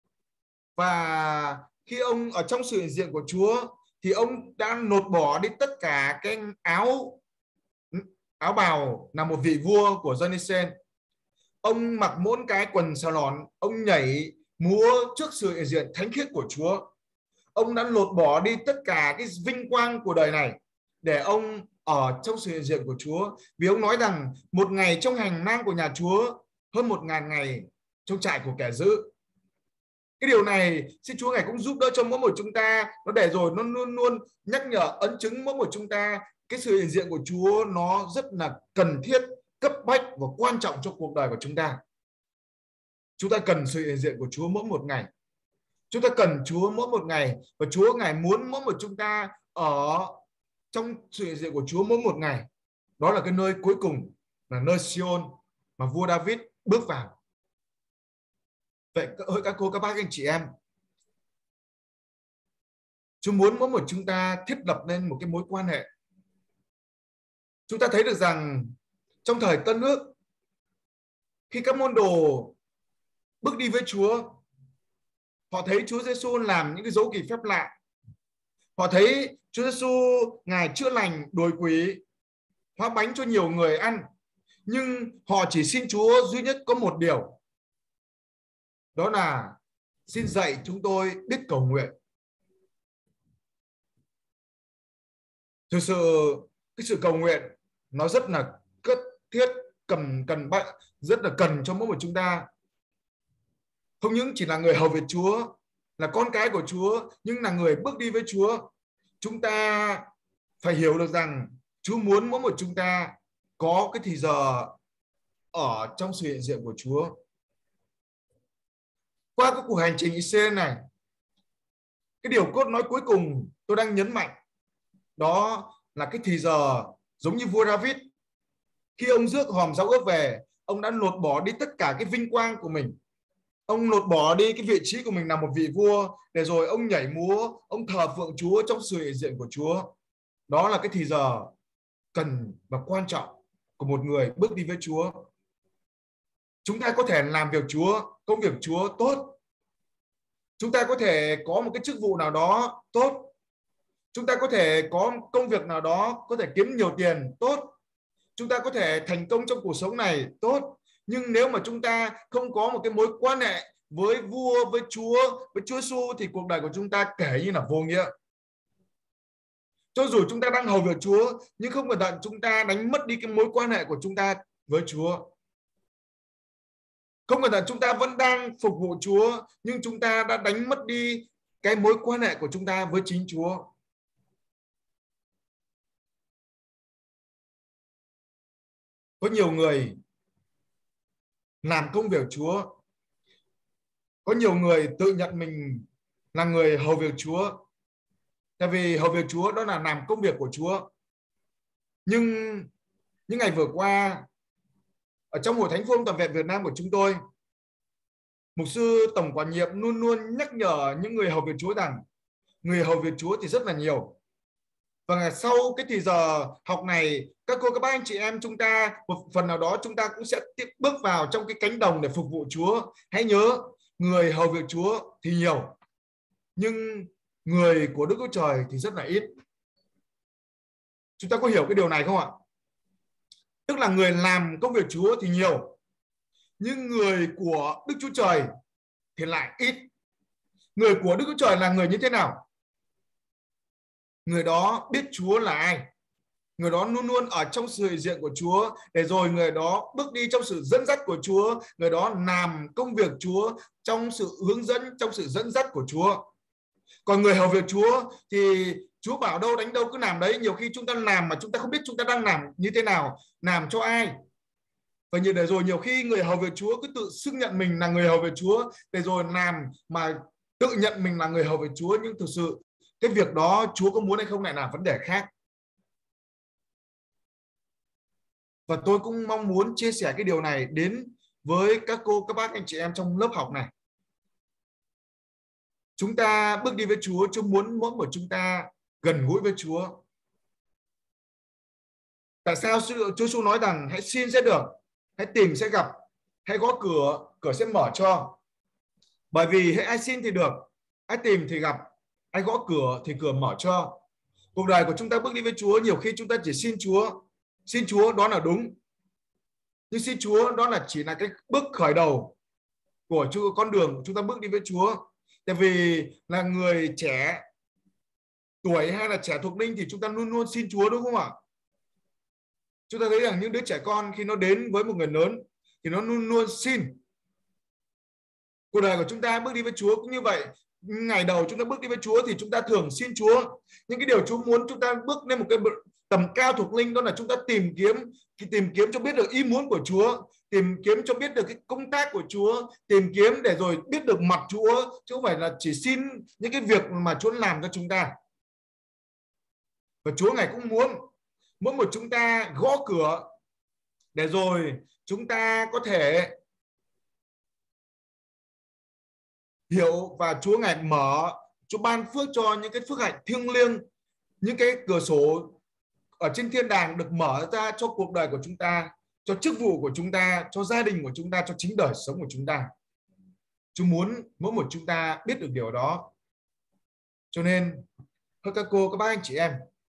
và khi ông ở trong sự hiện diện của Chúa thì ông đã lột bỏ đi tất cả cái áo bào là một vị vua của dân Israel. Ông mặc mỗi cái quần xà lòn, ông nhảy múa trước sự hiện diện thánh khiết của Chúa. Ông đã lột bỏ đi tất cả cái vinh quang của đời này để ông ở trong sự hiện diện của Chúa. Vì ông nói rằng một ngày trong hành lang của nhà Chúa hơn 1000 ngày trong trại của kẻ dữ. Cái điều này xin Chúa Ngài cũng giúp đỡ cho mỗi một chúng ta, nó để rồi nó luôn luôn nhắc nhở, ấn chứng mỗi một chúng ta cái sự hiện diện của Chúa nó rất là cần thiết, cấp bách và quan trọng cho cuộc đời của chúng ta. Chúng ta cần sự hiện diện của Chúa mỗi một ngày. Chúng ta cần Chúa mỗi một ngày, và Chúa Ngài muốn mỗi một chúng ta ở trong sự hiện diện của Chúa mỗi một ngày. Đó là cái nơi cuối cùng, là nơi Sion mà vua David bước vào. Vậy hỡi các cô, các bác, anh chị em, Chúa muốn mỗi một chúng ta thiết lập nên một cái mối quan hệ. Chúng ta thấy được rằng trong thời Tân Ước, khi các môn đồ bước đi với Chúa, họ thấy Chúa Giêsu làm những cái dấu kỳ phép lạ. Họ thấy Chúa Giêsu Ngài chữa lành đuổi quỷ, hóa bánh cho nhiều người ăn. Nhưng họ chỉ xin Chúa duy nhất có một điều. Đó là xin dạy chúng tôi biết cầu nguyện. Thực sự cái sự cầu nguyện nó rất là cấp thiết, rất là cần cho mỗi một chúng ta. Không những chỉ là người hầu việc Chúa, là con cái của Chúa, nhưng là người bước đi với Chúa. Chúng ta phải hiểu được rằng Chúa muốn mỗi một chúng ta có cái thì giờ ở trong sự hiện diện của Chúa. Qua cái cuộc hành trình IC này, cái điều cốt nói cuối cùng tôi đang nhấn mạnh, đó là cái thì giờ giống như vua David. Khi ông rước hòm giao ước về, ông đã lột bỏ đi tất cả cái vinh quang của mình. Ông lột bỏ đi cái vị trí của mình là một vị vua, để rồi ông nhảy múa, ông thờ phượng Chúa trong sự hiện diện của Chúa. Đó là cái thì giờ cần và quan trọng của một người bước đi với Chúa. Chúng ta có thể làm việc Chúa, công việc Chúa tốt. Chúng ta có thể có một cái chức vụ nào đó tốt. Chúng ta có thể có công việc nào đó có thể kiếm nhiều tiền tốt. Chúng ta có thể thành công trong cuộc sống này tốt. Nhưng nếu mà chúng ta không có một cái mối quan hệ với vua, với Chúa Giêsu, thì cuộc đời của chúng ta kể như là vô nghĩa. Cho dù chúng ta đang hầu việc Chúa, nhưng không cẩn thận chúng ta đánh mất đi cái mối quan hệ của chúng ta với Chúa. Không cẩn thận chúng ta vẫn đang phục vụ Chúa, nhưng chúng ta đã đánh mất đi cái mối quan hệ của chúng ta với chính Chúa. Có nhiều người làm công việc Chúa. Có nhiều người tự nhận mình là người hầu việc Chúa. Tại vì hầu việc Chúa đó là làm công việc của Chúa. Nhưng những ngày vừa qua, ở trong Hội Thánh Phương Toàn vẹn Việt Nam của chúng tôi, mục sư tổng quản nhiệm luôn luôn nhắc nhở những người hầu việc Chúa rằng người hầu việc Chúa thì rất là nhiều. Và sau cái thì giờ học này, các cô, các bác, anh chị em, chúng ta một phần nào đó chúng ta cũng sẽ tiếp bước vào trong cái cánh đồng để phục vụ Chúa. Hãy nhớ, người hầu việc Chúa thì nhiều, nhưng người của Đức Chúa Trời thì rất là ít. Chúng ta có hiểu cái điều này không ạ? Tức là người làm công việc Chúa thì nhiều, nhưng người của Đức Chúa Trời thì lại ít. Người của Đức Chúa Trời là người như thế nào? Người đó biết Chúa là ai. Người đó luôn luôn ở trong sự hiện diện của Chúa, để rồi người đó bước đi trong sự dẫn dắt của Chúa. Người đó làm công việc Chúa trong sự hướng dẫn, trong sự dẫn dắt của Chúa. Còn người hầu việc Chúa thì Chúa bảo đâu đánh đâu cứ làm đấy. Nhiều khi chúng ta làm mà chúng ta không biết chúng ta đang làm như thế nào, làm cho ai. Và như để rồi nhiều khi người hầu việc Chúa cứ tự xưng nhận mình là người hầu việc Chúa, để rồi làm mà tự nhận mình là người hầu việc Chúa, nhưng thực sự cái việc đó Chúa có muốn hay không lại là vấn đề khác. Và tôi cũng mong muốn chia sẻ cái điều này đến với các cô, các bác, anh chị em trong lớp học này. Chúng ta bước đi với Chúa, Chúa muốn mỗi một chúng ta gần gũi với Chúa. Tại sao Chúa Giêsu nói rằng hãy xin sẽ được, hãy tìm sẽ gặp, hãy gõ cửa, cửa sẽ mở cho. Bởi vì hãy ai xin thì được, ai tìm thì gặp, ai gõ cửa thì cửa mở cho. Cuộc đời của chúng ta bước đi với Chúa, nhiều khi chúng ta chỉ xin Chúa. Xin Chúa đó là đúng, nhưng xin Chúa đó là chỉ là cái bước khởi đầu của con đường của chúng ta bước đi với Chúa. Tại vì là người trẻ tuổi hay là trẻ thuộc linh thì chúng ta luôn luôn xin Chúa, đúng không ạ? Chúng ta thấy rằng những đứa trẻ con khi nó đến với một người lớn thì nó luôn luôn xin. Cuộc đời của chúng ta bước đi với Chúa cũng như vậy. Ngày đầu chúng ta bước đi với Chúa thì chúng ta thường xin Chúa. Những cái điều Chúa muốn chúng ta bước lên một cái tầm cao thuộc linh, đó là chúng ta tìm kiếm cho biết được ý muốn của Chúa. tìm kiếm cho biết được cái công tác của Chúa, tìm kiếm để rồi biết được mặt Chúa, chứ không phải là chỉ xin những cái việc mà Chúa làm cho chúng ta. Và Chúa Ngài cũng muốn mỗi một chúng ta gõ cửa để rồi chúng ta có thể hiểu, và Chúa Ngài mở, Chúa ban phước cho những cái phước hạnh thiêng liêng, những cái cửa sổ ở trên thiên đàng được mở ra cho cuộc đời của chúng ta, cho chức vụ của chúng ta, cho gia đình của chúng ta, cho chính đời sống của chúng ta. Chúa muốn mỗi một chúng ta biết được điều đó. Cho nên các cô, các bác, anh chị em,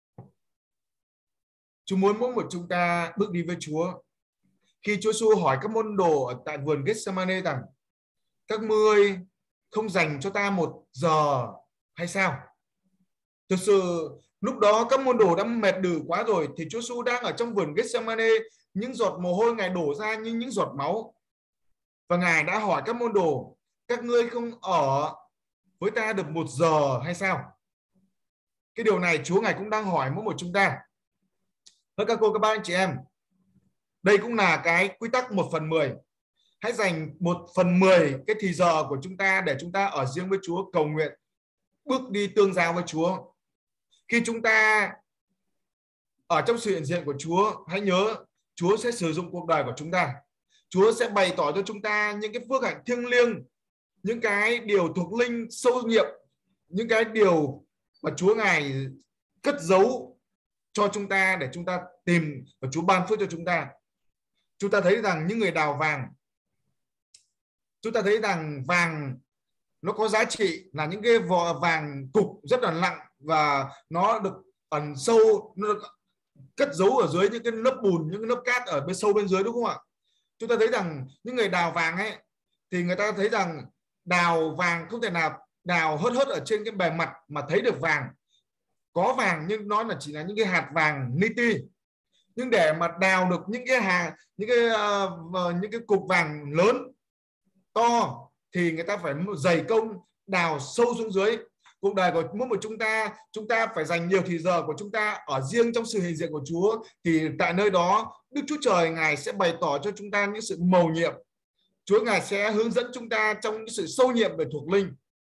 Chúa muốn mỗi một chúng ta bước đi với Chúa. Khi Chúa Giêsu hỏi các môn đồ ở tại vườn Gethsemane rằng các ngươi không dành cho ta 1 giờ hay sao? Thực sự lúc đó các môn đồ đã mệt lử quá rồi, thì Chúa Giêsu đang ở trong vườn Gethsemane, những giọt mồ hôi Ngài đổ ra như những giọt máu. Và Ngài đã hỏi các môn đồ, các ngươi không ở với ta được 1 giờ hay sao? Cái điều này Chúa Ngài cũng đang hỏi mỗi một chúng ta. Các cô, các bác, anh chị em, đây cũng là cái quy tắc 1/10. Hãy dành 1/10 cái thì giờ của chúng ta để chúng ta ở riêng với Chúa, cầu nguyện, bước đi tương giao với Chúa. Khi chúng ta ở trong sự hiện diện của Chúa, hãy nhớ Chúa sẽ sử dụng cuộc đời của chúng ta. Chúa sẽ bày tỏ cho chúng ta những cái phước hạnh thiêng liêng, những cái điều thuộc linh sâu nhiệm, những cái điều mà Chúa Ngài cất giấu cho chúng ta để chúng ta tìm, và Chúa ban phước cho chúng ta. Chúng ta thấy rằng những người đào vàng, chúng ta thấy rằng vàng nó có giá trị là những cái vỏ vàng cục rất là nặng, và nó được ẩn sâu, nó được cất giấu ở dưới những cái lớp bùn, những cái lớp cát ở bên sâu bên dưới, đúng không ạ? Chúng ta thấy rằng những người đào vàng ấy, thì người ta thấy rằng đào vàng không thể nào đào hớt hớt ở trên cái bề mặt mà thấy được vàng. Có vàng nhưng nó là chỉ là những cái hạt vàng li ti. Nhưng để mà đào được những cái những cái cục vàng lớn to thì người ta phải dày công đào sâu xuống dưới. Cuộc đời của mỗi một chúng ta phải dành nhiều thì giờ của chúng ta ở riêng trong sự hiện diện của Chúa, thì tại nơi đó Đức Chúa Trời Ngài sẽ bày tỏ cho chúng ta những sự mầu nhiệm. Chúa Ngài sẽ hướng dẫn chúng ta trong những sự sâu nhiệm về thuộc linh.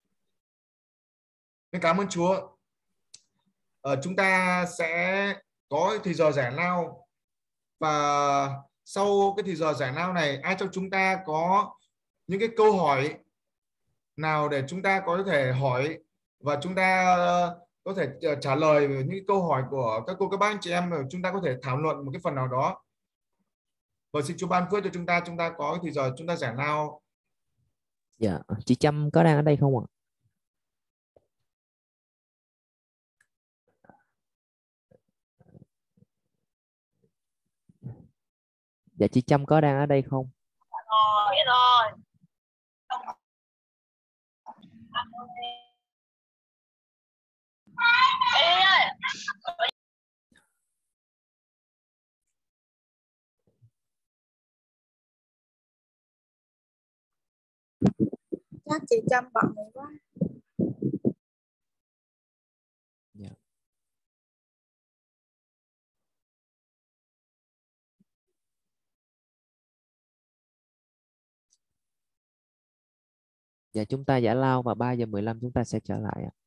Nên cảm ơn Chúa. Chúng ta sẽ có thì giờ giải lao, và sau cái thì giờ giải lao này, ai trong chúng ta có những cái câu hỏi nào để chúng ta có thể hỏi, và chúng ta có thể trả lời những câu hỏi của các cô, các bác, anh chị em, chúng ta có thể thảo luận một cái phần nào đó. Và xin Chúa ban phước cho chúng ta có thì giờ chúng ta giải lao. Dạ, chị Trâm có đang ở đây không ạ? Dạ, chị Trâm có đang ở đây không? Biết rồi. Ê ơi. Chắc chị Trâm bận rồi quá. Dạ. Dạ, chúng ta giải lao và 3:15 chúng ta sẽ trở lại ạ.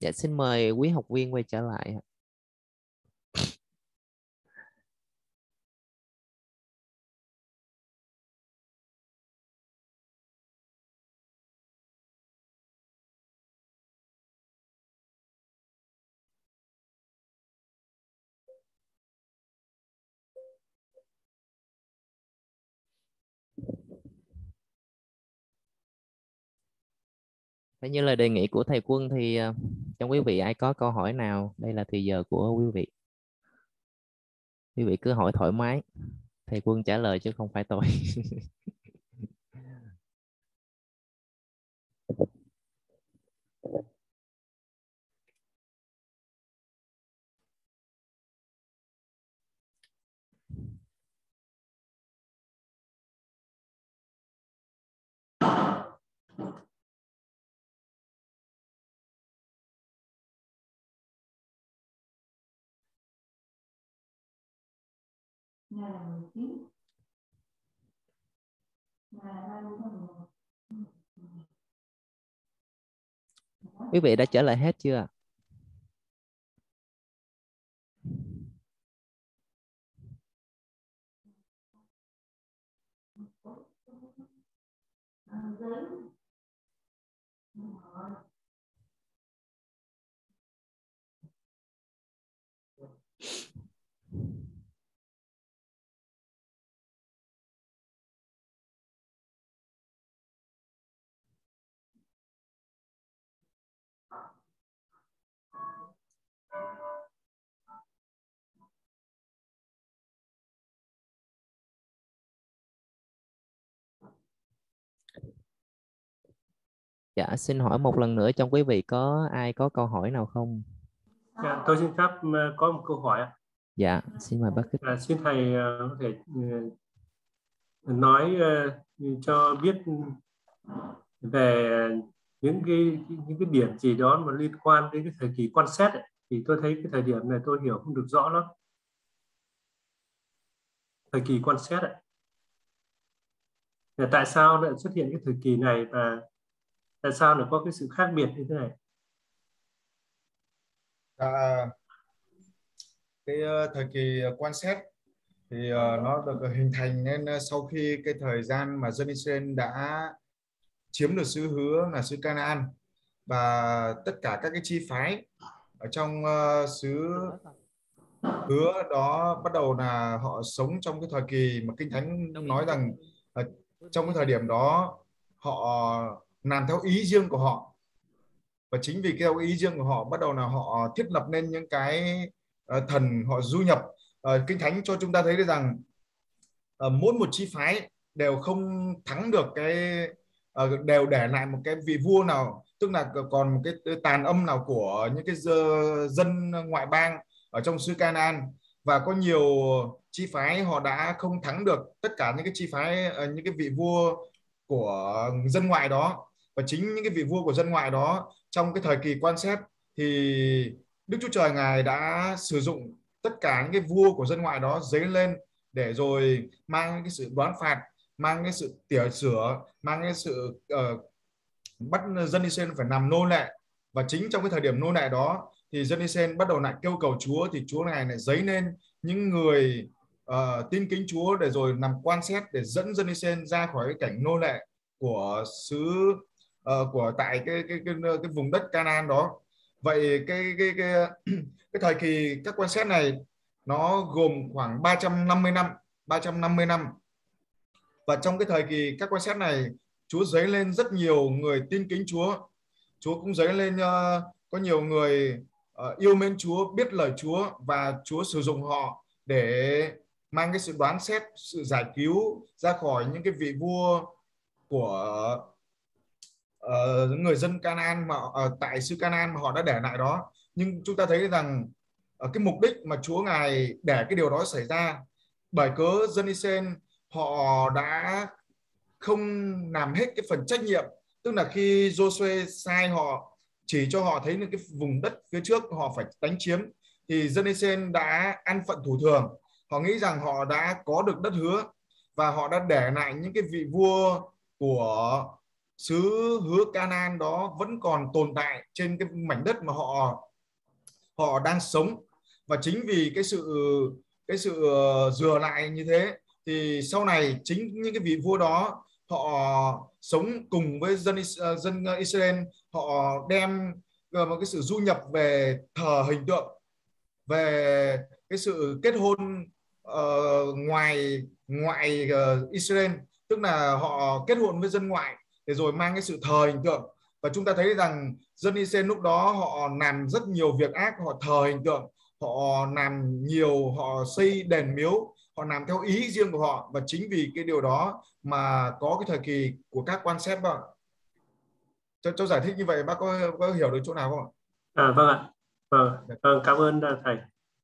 Dạ, xin mời quý học viên quay trở lại ạ. Theo như lời đề nghị của thầy Quân thì trong quý vị ai có câu hỏi nào, đây là thì giờ của quý vị. Quý vị cứ hỏi thoải mái, thầy Quân trả lời chứ không phải tôi. Quý vị đã trở lại hết chưa? Dạ, xin hỏi một lần nữa, trong quý vị có ai có câu hỏi nào không? Dạ, tôi xin phép có một câu hỏi. Dạ, xin mời bác Khích. Xin thầy có thể nói cho biết về những cái điểm gì đó mà liên quan đến cái thời kỳ quan xét ấy. Thì tôi thấy cái thời điểm này tôi hiểu không được rõ lắm. Thời kỳ quan xét ấy. Tại sao lại xuất hiện cái thời kỳ này và tại sao lại có cái sự khác biệt như thế này? Cái thời kỳ quan xét thì nó được hình thành nên sau khi cái thời gian mà dân Israel đã chiếm được xứ hứa là xứ Canaan, và tất cả các cái chi phái ở trong xứ hứa đó bắt đầu là họ sống trong cái thời kỳ mà Kinh Thánh nói rằng trong cái thời điểm đó họ làm theo ý riêng của họ, và chính vì theo ý riêng của họ bắt đầu là họ thiết lập nên những cái thần họ du nhập. Kinh Thánh cho chúng ta thấy được rằng mỗi một chi phái đều không thắng được cái đều để lại một cái vị vua nào, tức là còn một cái tàn âm nào của những cái dân ngoại bang ở trong xứ Canaan, và có nhiều chi phái họ đã không thắng được tất cả những cái chi phái những cái vị vua của dân ngoại đó. Và chính những cái vị vua của dân ngoại đó trong cái thời kỳ quan xét thì Đức Chúa Trời Ngài đã sử dụng tất cả những cái vua của dân ngoại đó dấy lên để rồi mang cái sự đoán phạt, mang cái sự tỉa sửa, mang cái sự bắt dân Israel phải làm nô lệ. Và chính trong cái thời điểm nô lệ đó thì dân Israel bắt đầu lại kêu cầu Chúa, thì Chúa này lại dấy lên những người tin kính Chúa để rồi nằm quan xét để dẫn dân Israel ra khỏi cái cảnh nô lệ của xứ của tại cái vùng đất Canaan đó. Vậy cái thời kỳ các quan xét này nó gồm khoảng 350 năm. Và trong cái thời kỳ các quan xét này, Chúa dấy lên rất nhiều người tin kính Chúa. Chúa cũng dấy lên có nhiều người yêu mến Chúa, biết lời Chúa, và Chúa sử dụng họ để mang cái sự đoán xét, sự giải cứu ra khỏi những cái vị vua của người dân Canaan mà tại xứ Canaan mà họ đã để lại đó. Nhưng chúng ta thấy rằng cái mục đích mà Chúa Ngài để cái điều đó xảy ra bởi cớ dân Israel họ đã không làm hết cái phần trách nhiệm, tức là khi Joshua sai họ, chỉ cho họ thấy những cái vùng đất phía trước họ phải đánh chiếm, thì dân Israel đã ăn phận thủ thường. Họ nghĩ rằng họ đã có được đất hứa và họ đã để lại những cái vị vua của xứ hứa Canaan đó vẫn còn tồn tại trên cái mảnh đất mà họ đang sống. Và chính vì cái sự dừa lại như thế thì sau này chính những cái vị vua đó họ sống cùng với dân Israel, họ đem một cái sự du nhập về thờ hình tượng, về cái sự kết hôn ngoại Israel, tức là họ kết hôn với dân ngoại để rồi mang cái sự thờ hình tượng. Và chúng ta thấy rằng dân Israel lúc đó họ làm rất nhiều việc ác, họ thờ hình tượng, họ làm nhiều, họ xây đền miếu, họ làm theo ý riêng của họ. Và chính vì cái điều đó mà có cái thời kỳ của các quan xếp đó. Cho giải thích như vậy bác có hiểu được chỗ nào không ạ? Vâng ạ. Vâng, cảm ơn thầy.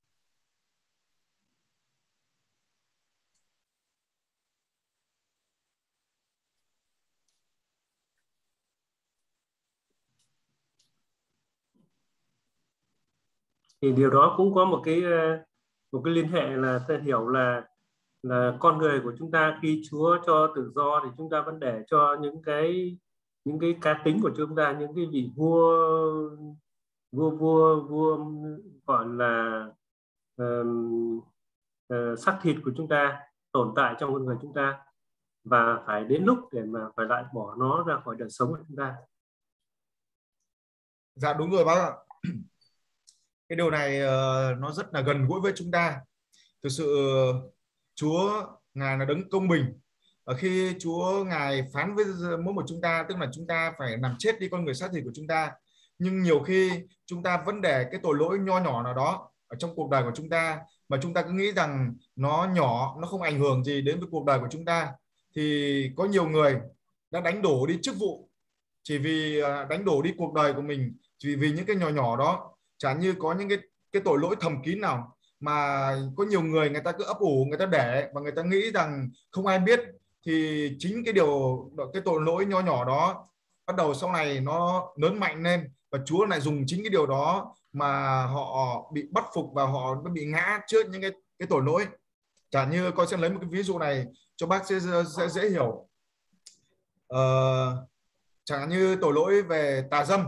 Thì điều đó cũng có một cái liên hệ là ta hiểu là con người của chúng ta khi Chúa cho tự do thì chúng ta vẫn để cho những cái cá tính của chúng ta, những cái vị vua gọi là xác thịt của chúng ta tồn tại trong con người chúng ta, và phải đến lúc để mà phải loại bỏ nó ra khỏi đời sống của chúng ta. Dạ đúng rồi bác ạ. Cái điều này nó rất là gần gũi với chúng ta. Thực sự Chúa Ngài là đấng công bình. Khi Chúa Ngài phán với mỗi một chúng ta, tức là chúng ta phải làm chết đi con người xác thịt của chúng ta. Nhưng nhiều khi chúng ta vẫn để cái tội lỗi nho nhỏ nào đó ở trong cuộc đời của chúng ta, mà chúng ta cứ nghĩ rằng nó nhỏ, nó không ảnh hưởng gì đến với cuộc đời của chúng ta. Thì có nhiều người đã đánh đổ đi chức vụ chỉ vì đánh đổ đi cuộc đời của mình chỉ vì những cái nhỏ nhỏ đó. Chẳng như có những cái tội lỗi thầm kín nào mà có nhiều người ta cứ ấp ủ, người ta để và người ta nghĩ rằng không ai biết, thì chính cái tội lỗi nho nhỏ đó bắt đầu sau này nó lớn mạnh lên, và Chúa lại dùng chính cái điều đó mà họ bị bắt phục và họ bị ngã trước những cái tội lỗi. Chẳng như con sẽ lấy một cái ví dụ này cho bác sẽ dễ hiểu. Chẳng như tội lỗi về tà dâm.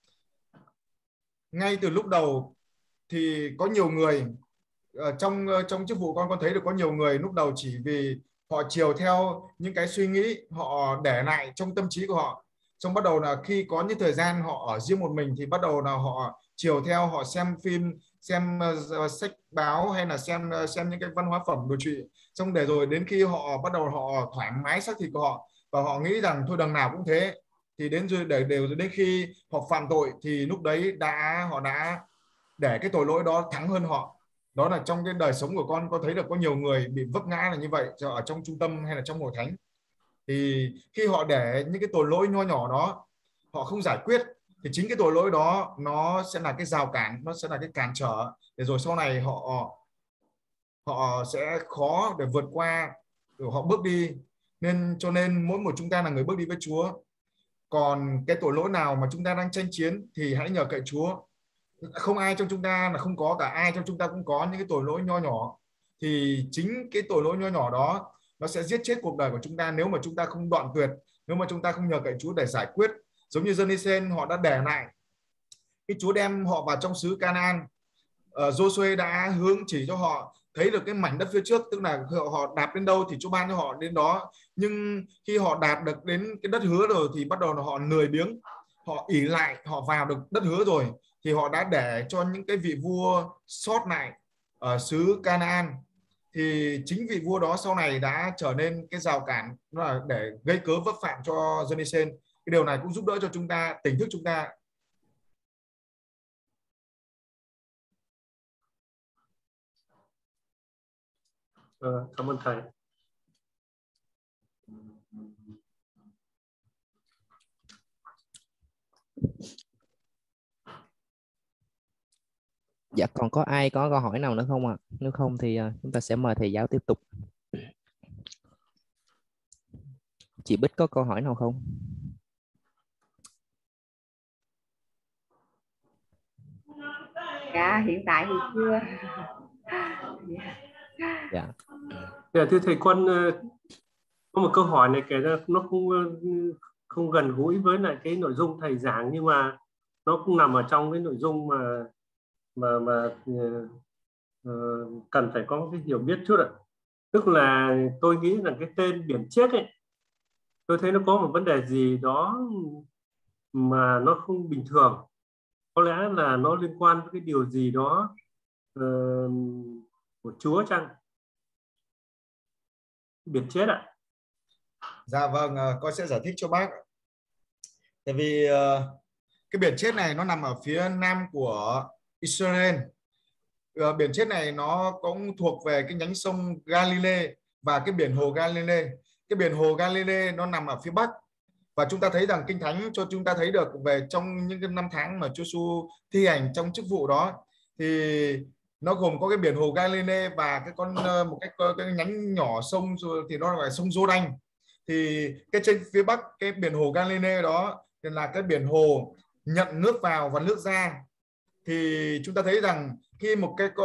Ngay từ lúc đầu thì có nhiều người trong chức vụ con thấy được có nhiều người lúc đầu chỉ vì họ chiều theo những cái suy nghĩ họ để lại trong tâm trí của họ, xong bắt đầu là khi có những thời gian họ ở riêng một mình thì bắt đầu là họ chiều theo, họ xem phim, xem sách báo hay là xem những cái văn hóa phẩm đồ trụy, xong để rồi đến khi họ bắt đầu họ thoải mái xác thịt của họ và họ nghĩ rằng thôi đằng nào cũng thế, thì đến khi họ phạm tội thì lúc đấy họ đã để cái tội lỗi đó thắng hơn họ. Đó là trong cái đời sống của con thấy được có nhiều người bị vấp ngã là như vậy, ở trong trung tâm hay là trong hội thánh. Thì khi họ để những cái tội lỗi nho nhỏ đó họ không giải quyết thì chính cái tội lỗi đó nó sẽ là cái rào cản, nó sẽ là cái cản trở để rồi sau này họ sẽ khó để vượt qua, để họ bước đi. Cho nên mỗi một chúng ta là người bước đi với Chúa. Còn cái tội lỗi nào mà chúng ta đang tranh chiến thì hãy nhờ cậy Chúa. Không ai trong chúng ta là không có, cả ai trong chúng ta cũng có những cái tội lỗi nho nhỏ. Thì chính cái tội lỗi nho nhỏ đó nó sẽ giết chết cuộc đời của chúng ta nếu mà chúng ta không đoạn tuyệt, nếu mà chúng ta không nhờ cậy Chúa để giải quyết. Giống như dân Israel họ đã để lại, khi Chúa đem họ vào trong xứ Canaan, Joshua đã hướng chỉ cho họ thấy được cái mảnh đất phía trước, tức là họ đạp đến đâu thì Chúa ban cho họ đến đó. Nhưng khi họ đạt được đến cái đất hứa rồi thì bắt đầu là họ lười biếng, họ ỷ lại, họ vào được đất hứa rồi thì họ đã để cho những cái vị vua sót lại ở xứ Canaan. Thì chính vị vua đó sau này đã trở nên cái rào cản, nó là để gây cớ vấp phạm cho dân Israel. Cái điều này cũng giúp đỡ cho chúng ta, tỉnh thức chúng ta. Cảm ơn thầy. Dạ, còn có ai có câu hỏi nào nữa không ạ? Nếu không thì chúng ta sẽ mời thầy giáo tiếp tục. Chị Bích có câu hỏi nào không? Dạ, hiện tại thì chưa. Dạ. Thưa thầy, con có một câu hỏi này kể ra nó không gần gũi với lại cái nội dung thầy giảng, nhưng mà nó cũng nằm ở trong cái nội dung mà cần phải có cái hiểu biết chút ạ. Tức là tôi nghĩ là cái tên biển chết ấy, tôi thấy nó có một vấn đề gì đó mà nó không bình thường. Có lẽ là nó liên quan với cái điều gì đó của Chúa chăng? Biển chết ạ. Dạ vâng, con sẽ giải thích cho bác. Tại vì cái biển chết này nó nằm ở phía nam của Israel. Biển chết này nó cũng thuộc về cái nhánh sông Galilee và cái biển hồ Galilee. Cái biển hồ Galilee nó nằm ở phía bắc. Và chúng ta thấy rằng Kinh Thánh cho chúng ta thấy được về trong những cái năm tháng mà Chúa Giêsu thi hành trong chức vụ đó, thì nó gồm có cái biển hồ Galilee và một cái nhánh nhỏ sông thì nó là sông Giô-đanh. Thì cái trên phía bắc cái biển hồ Galilee đó là cái biển hồ nhận nước vào và nước ra. Thì chúng ta thấy rằng khi một cái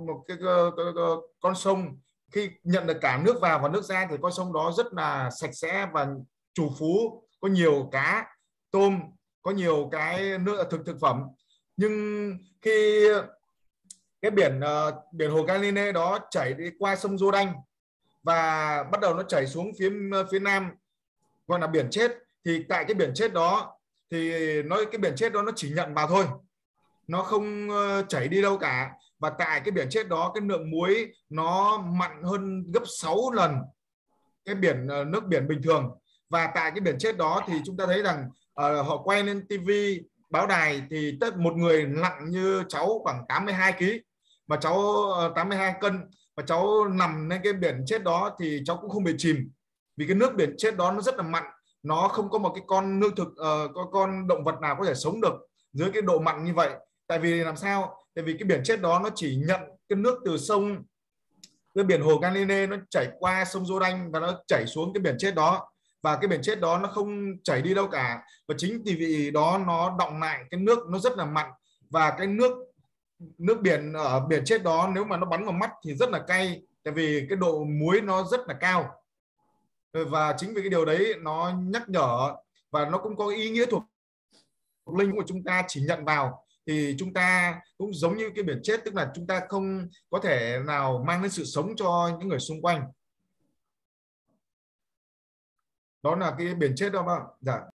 con sông khi nhận được cả nước vào và nước ra thì con sông đó rất là sạch sẽ và trù phú, có nhiều cá tôm, có nhiều cái nước thực phẩm. Nhưng khi cái biển hồ Galilee đó chảy đi qua sông Giô-đanh và bắt đầu nó chảy xuống phía nam gọi là biển chết, thì tại cái biển chết đó thì cái biển chết đó nó chỉ nhận vào thôi, nó không chảy đi đâu cả. Và tại cái biển chết đó cái lượng muối nó mặn hơn gấp 6 lần cái nước biển bình thường. Và tại cái biển chết đó thì chúng ta thấy rằng họ quay lên tivi báo đài thì một người nặng như cháu khoảng 82 kg mà cháu 82 cân và cháu nằm lên cái biển chết đó thì cháu cũng không bị chìm, vì cái nước biển chết đó nó rất là mặn, nó không có một cái con lương thực con động vật nào có thể sống được dưới cái độ mặn như vậy. Tại vì làm sao? Tại vì cái biển chết đó nó chỉ nhận cái nước từ sông, cái biển hồ Galilee nó chảy qua sông Giô-đanh và nó chảy xuống cái biển chết đó, và cái biển chết đó nó không chảy đi đâu cả. Và chính vì đó nó đọng lại cái nước nó rất là mặn, và cái nước biển ở biển chết đó nếu mà nó bắn vào mắt thì rất là cay, tại vì cái độ muối nó rất là cao. Và chính vì cái điều đấy nó nhắc nhở, và nó cũng có ý nghĩa thuộc linh của chúng ta chỉ nhận vào thì chúng ta cũng giống như cái biển chết, tức là chúng ta không có thể nào mang đến sự sống cho những người xung quanh. Đó là cái biển chết đó. Dạ.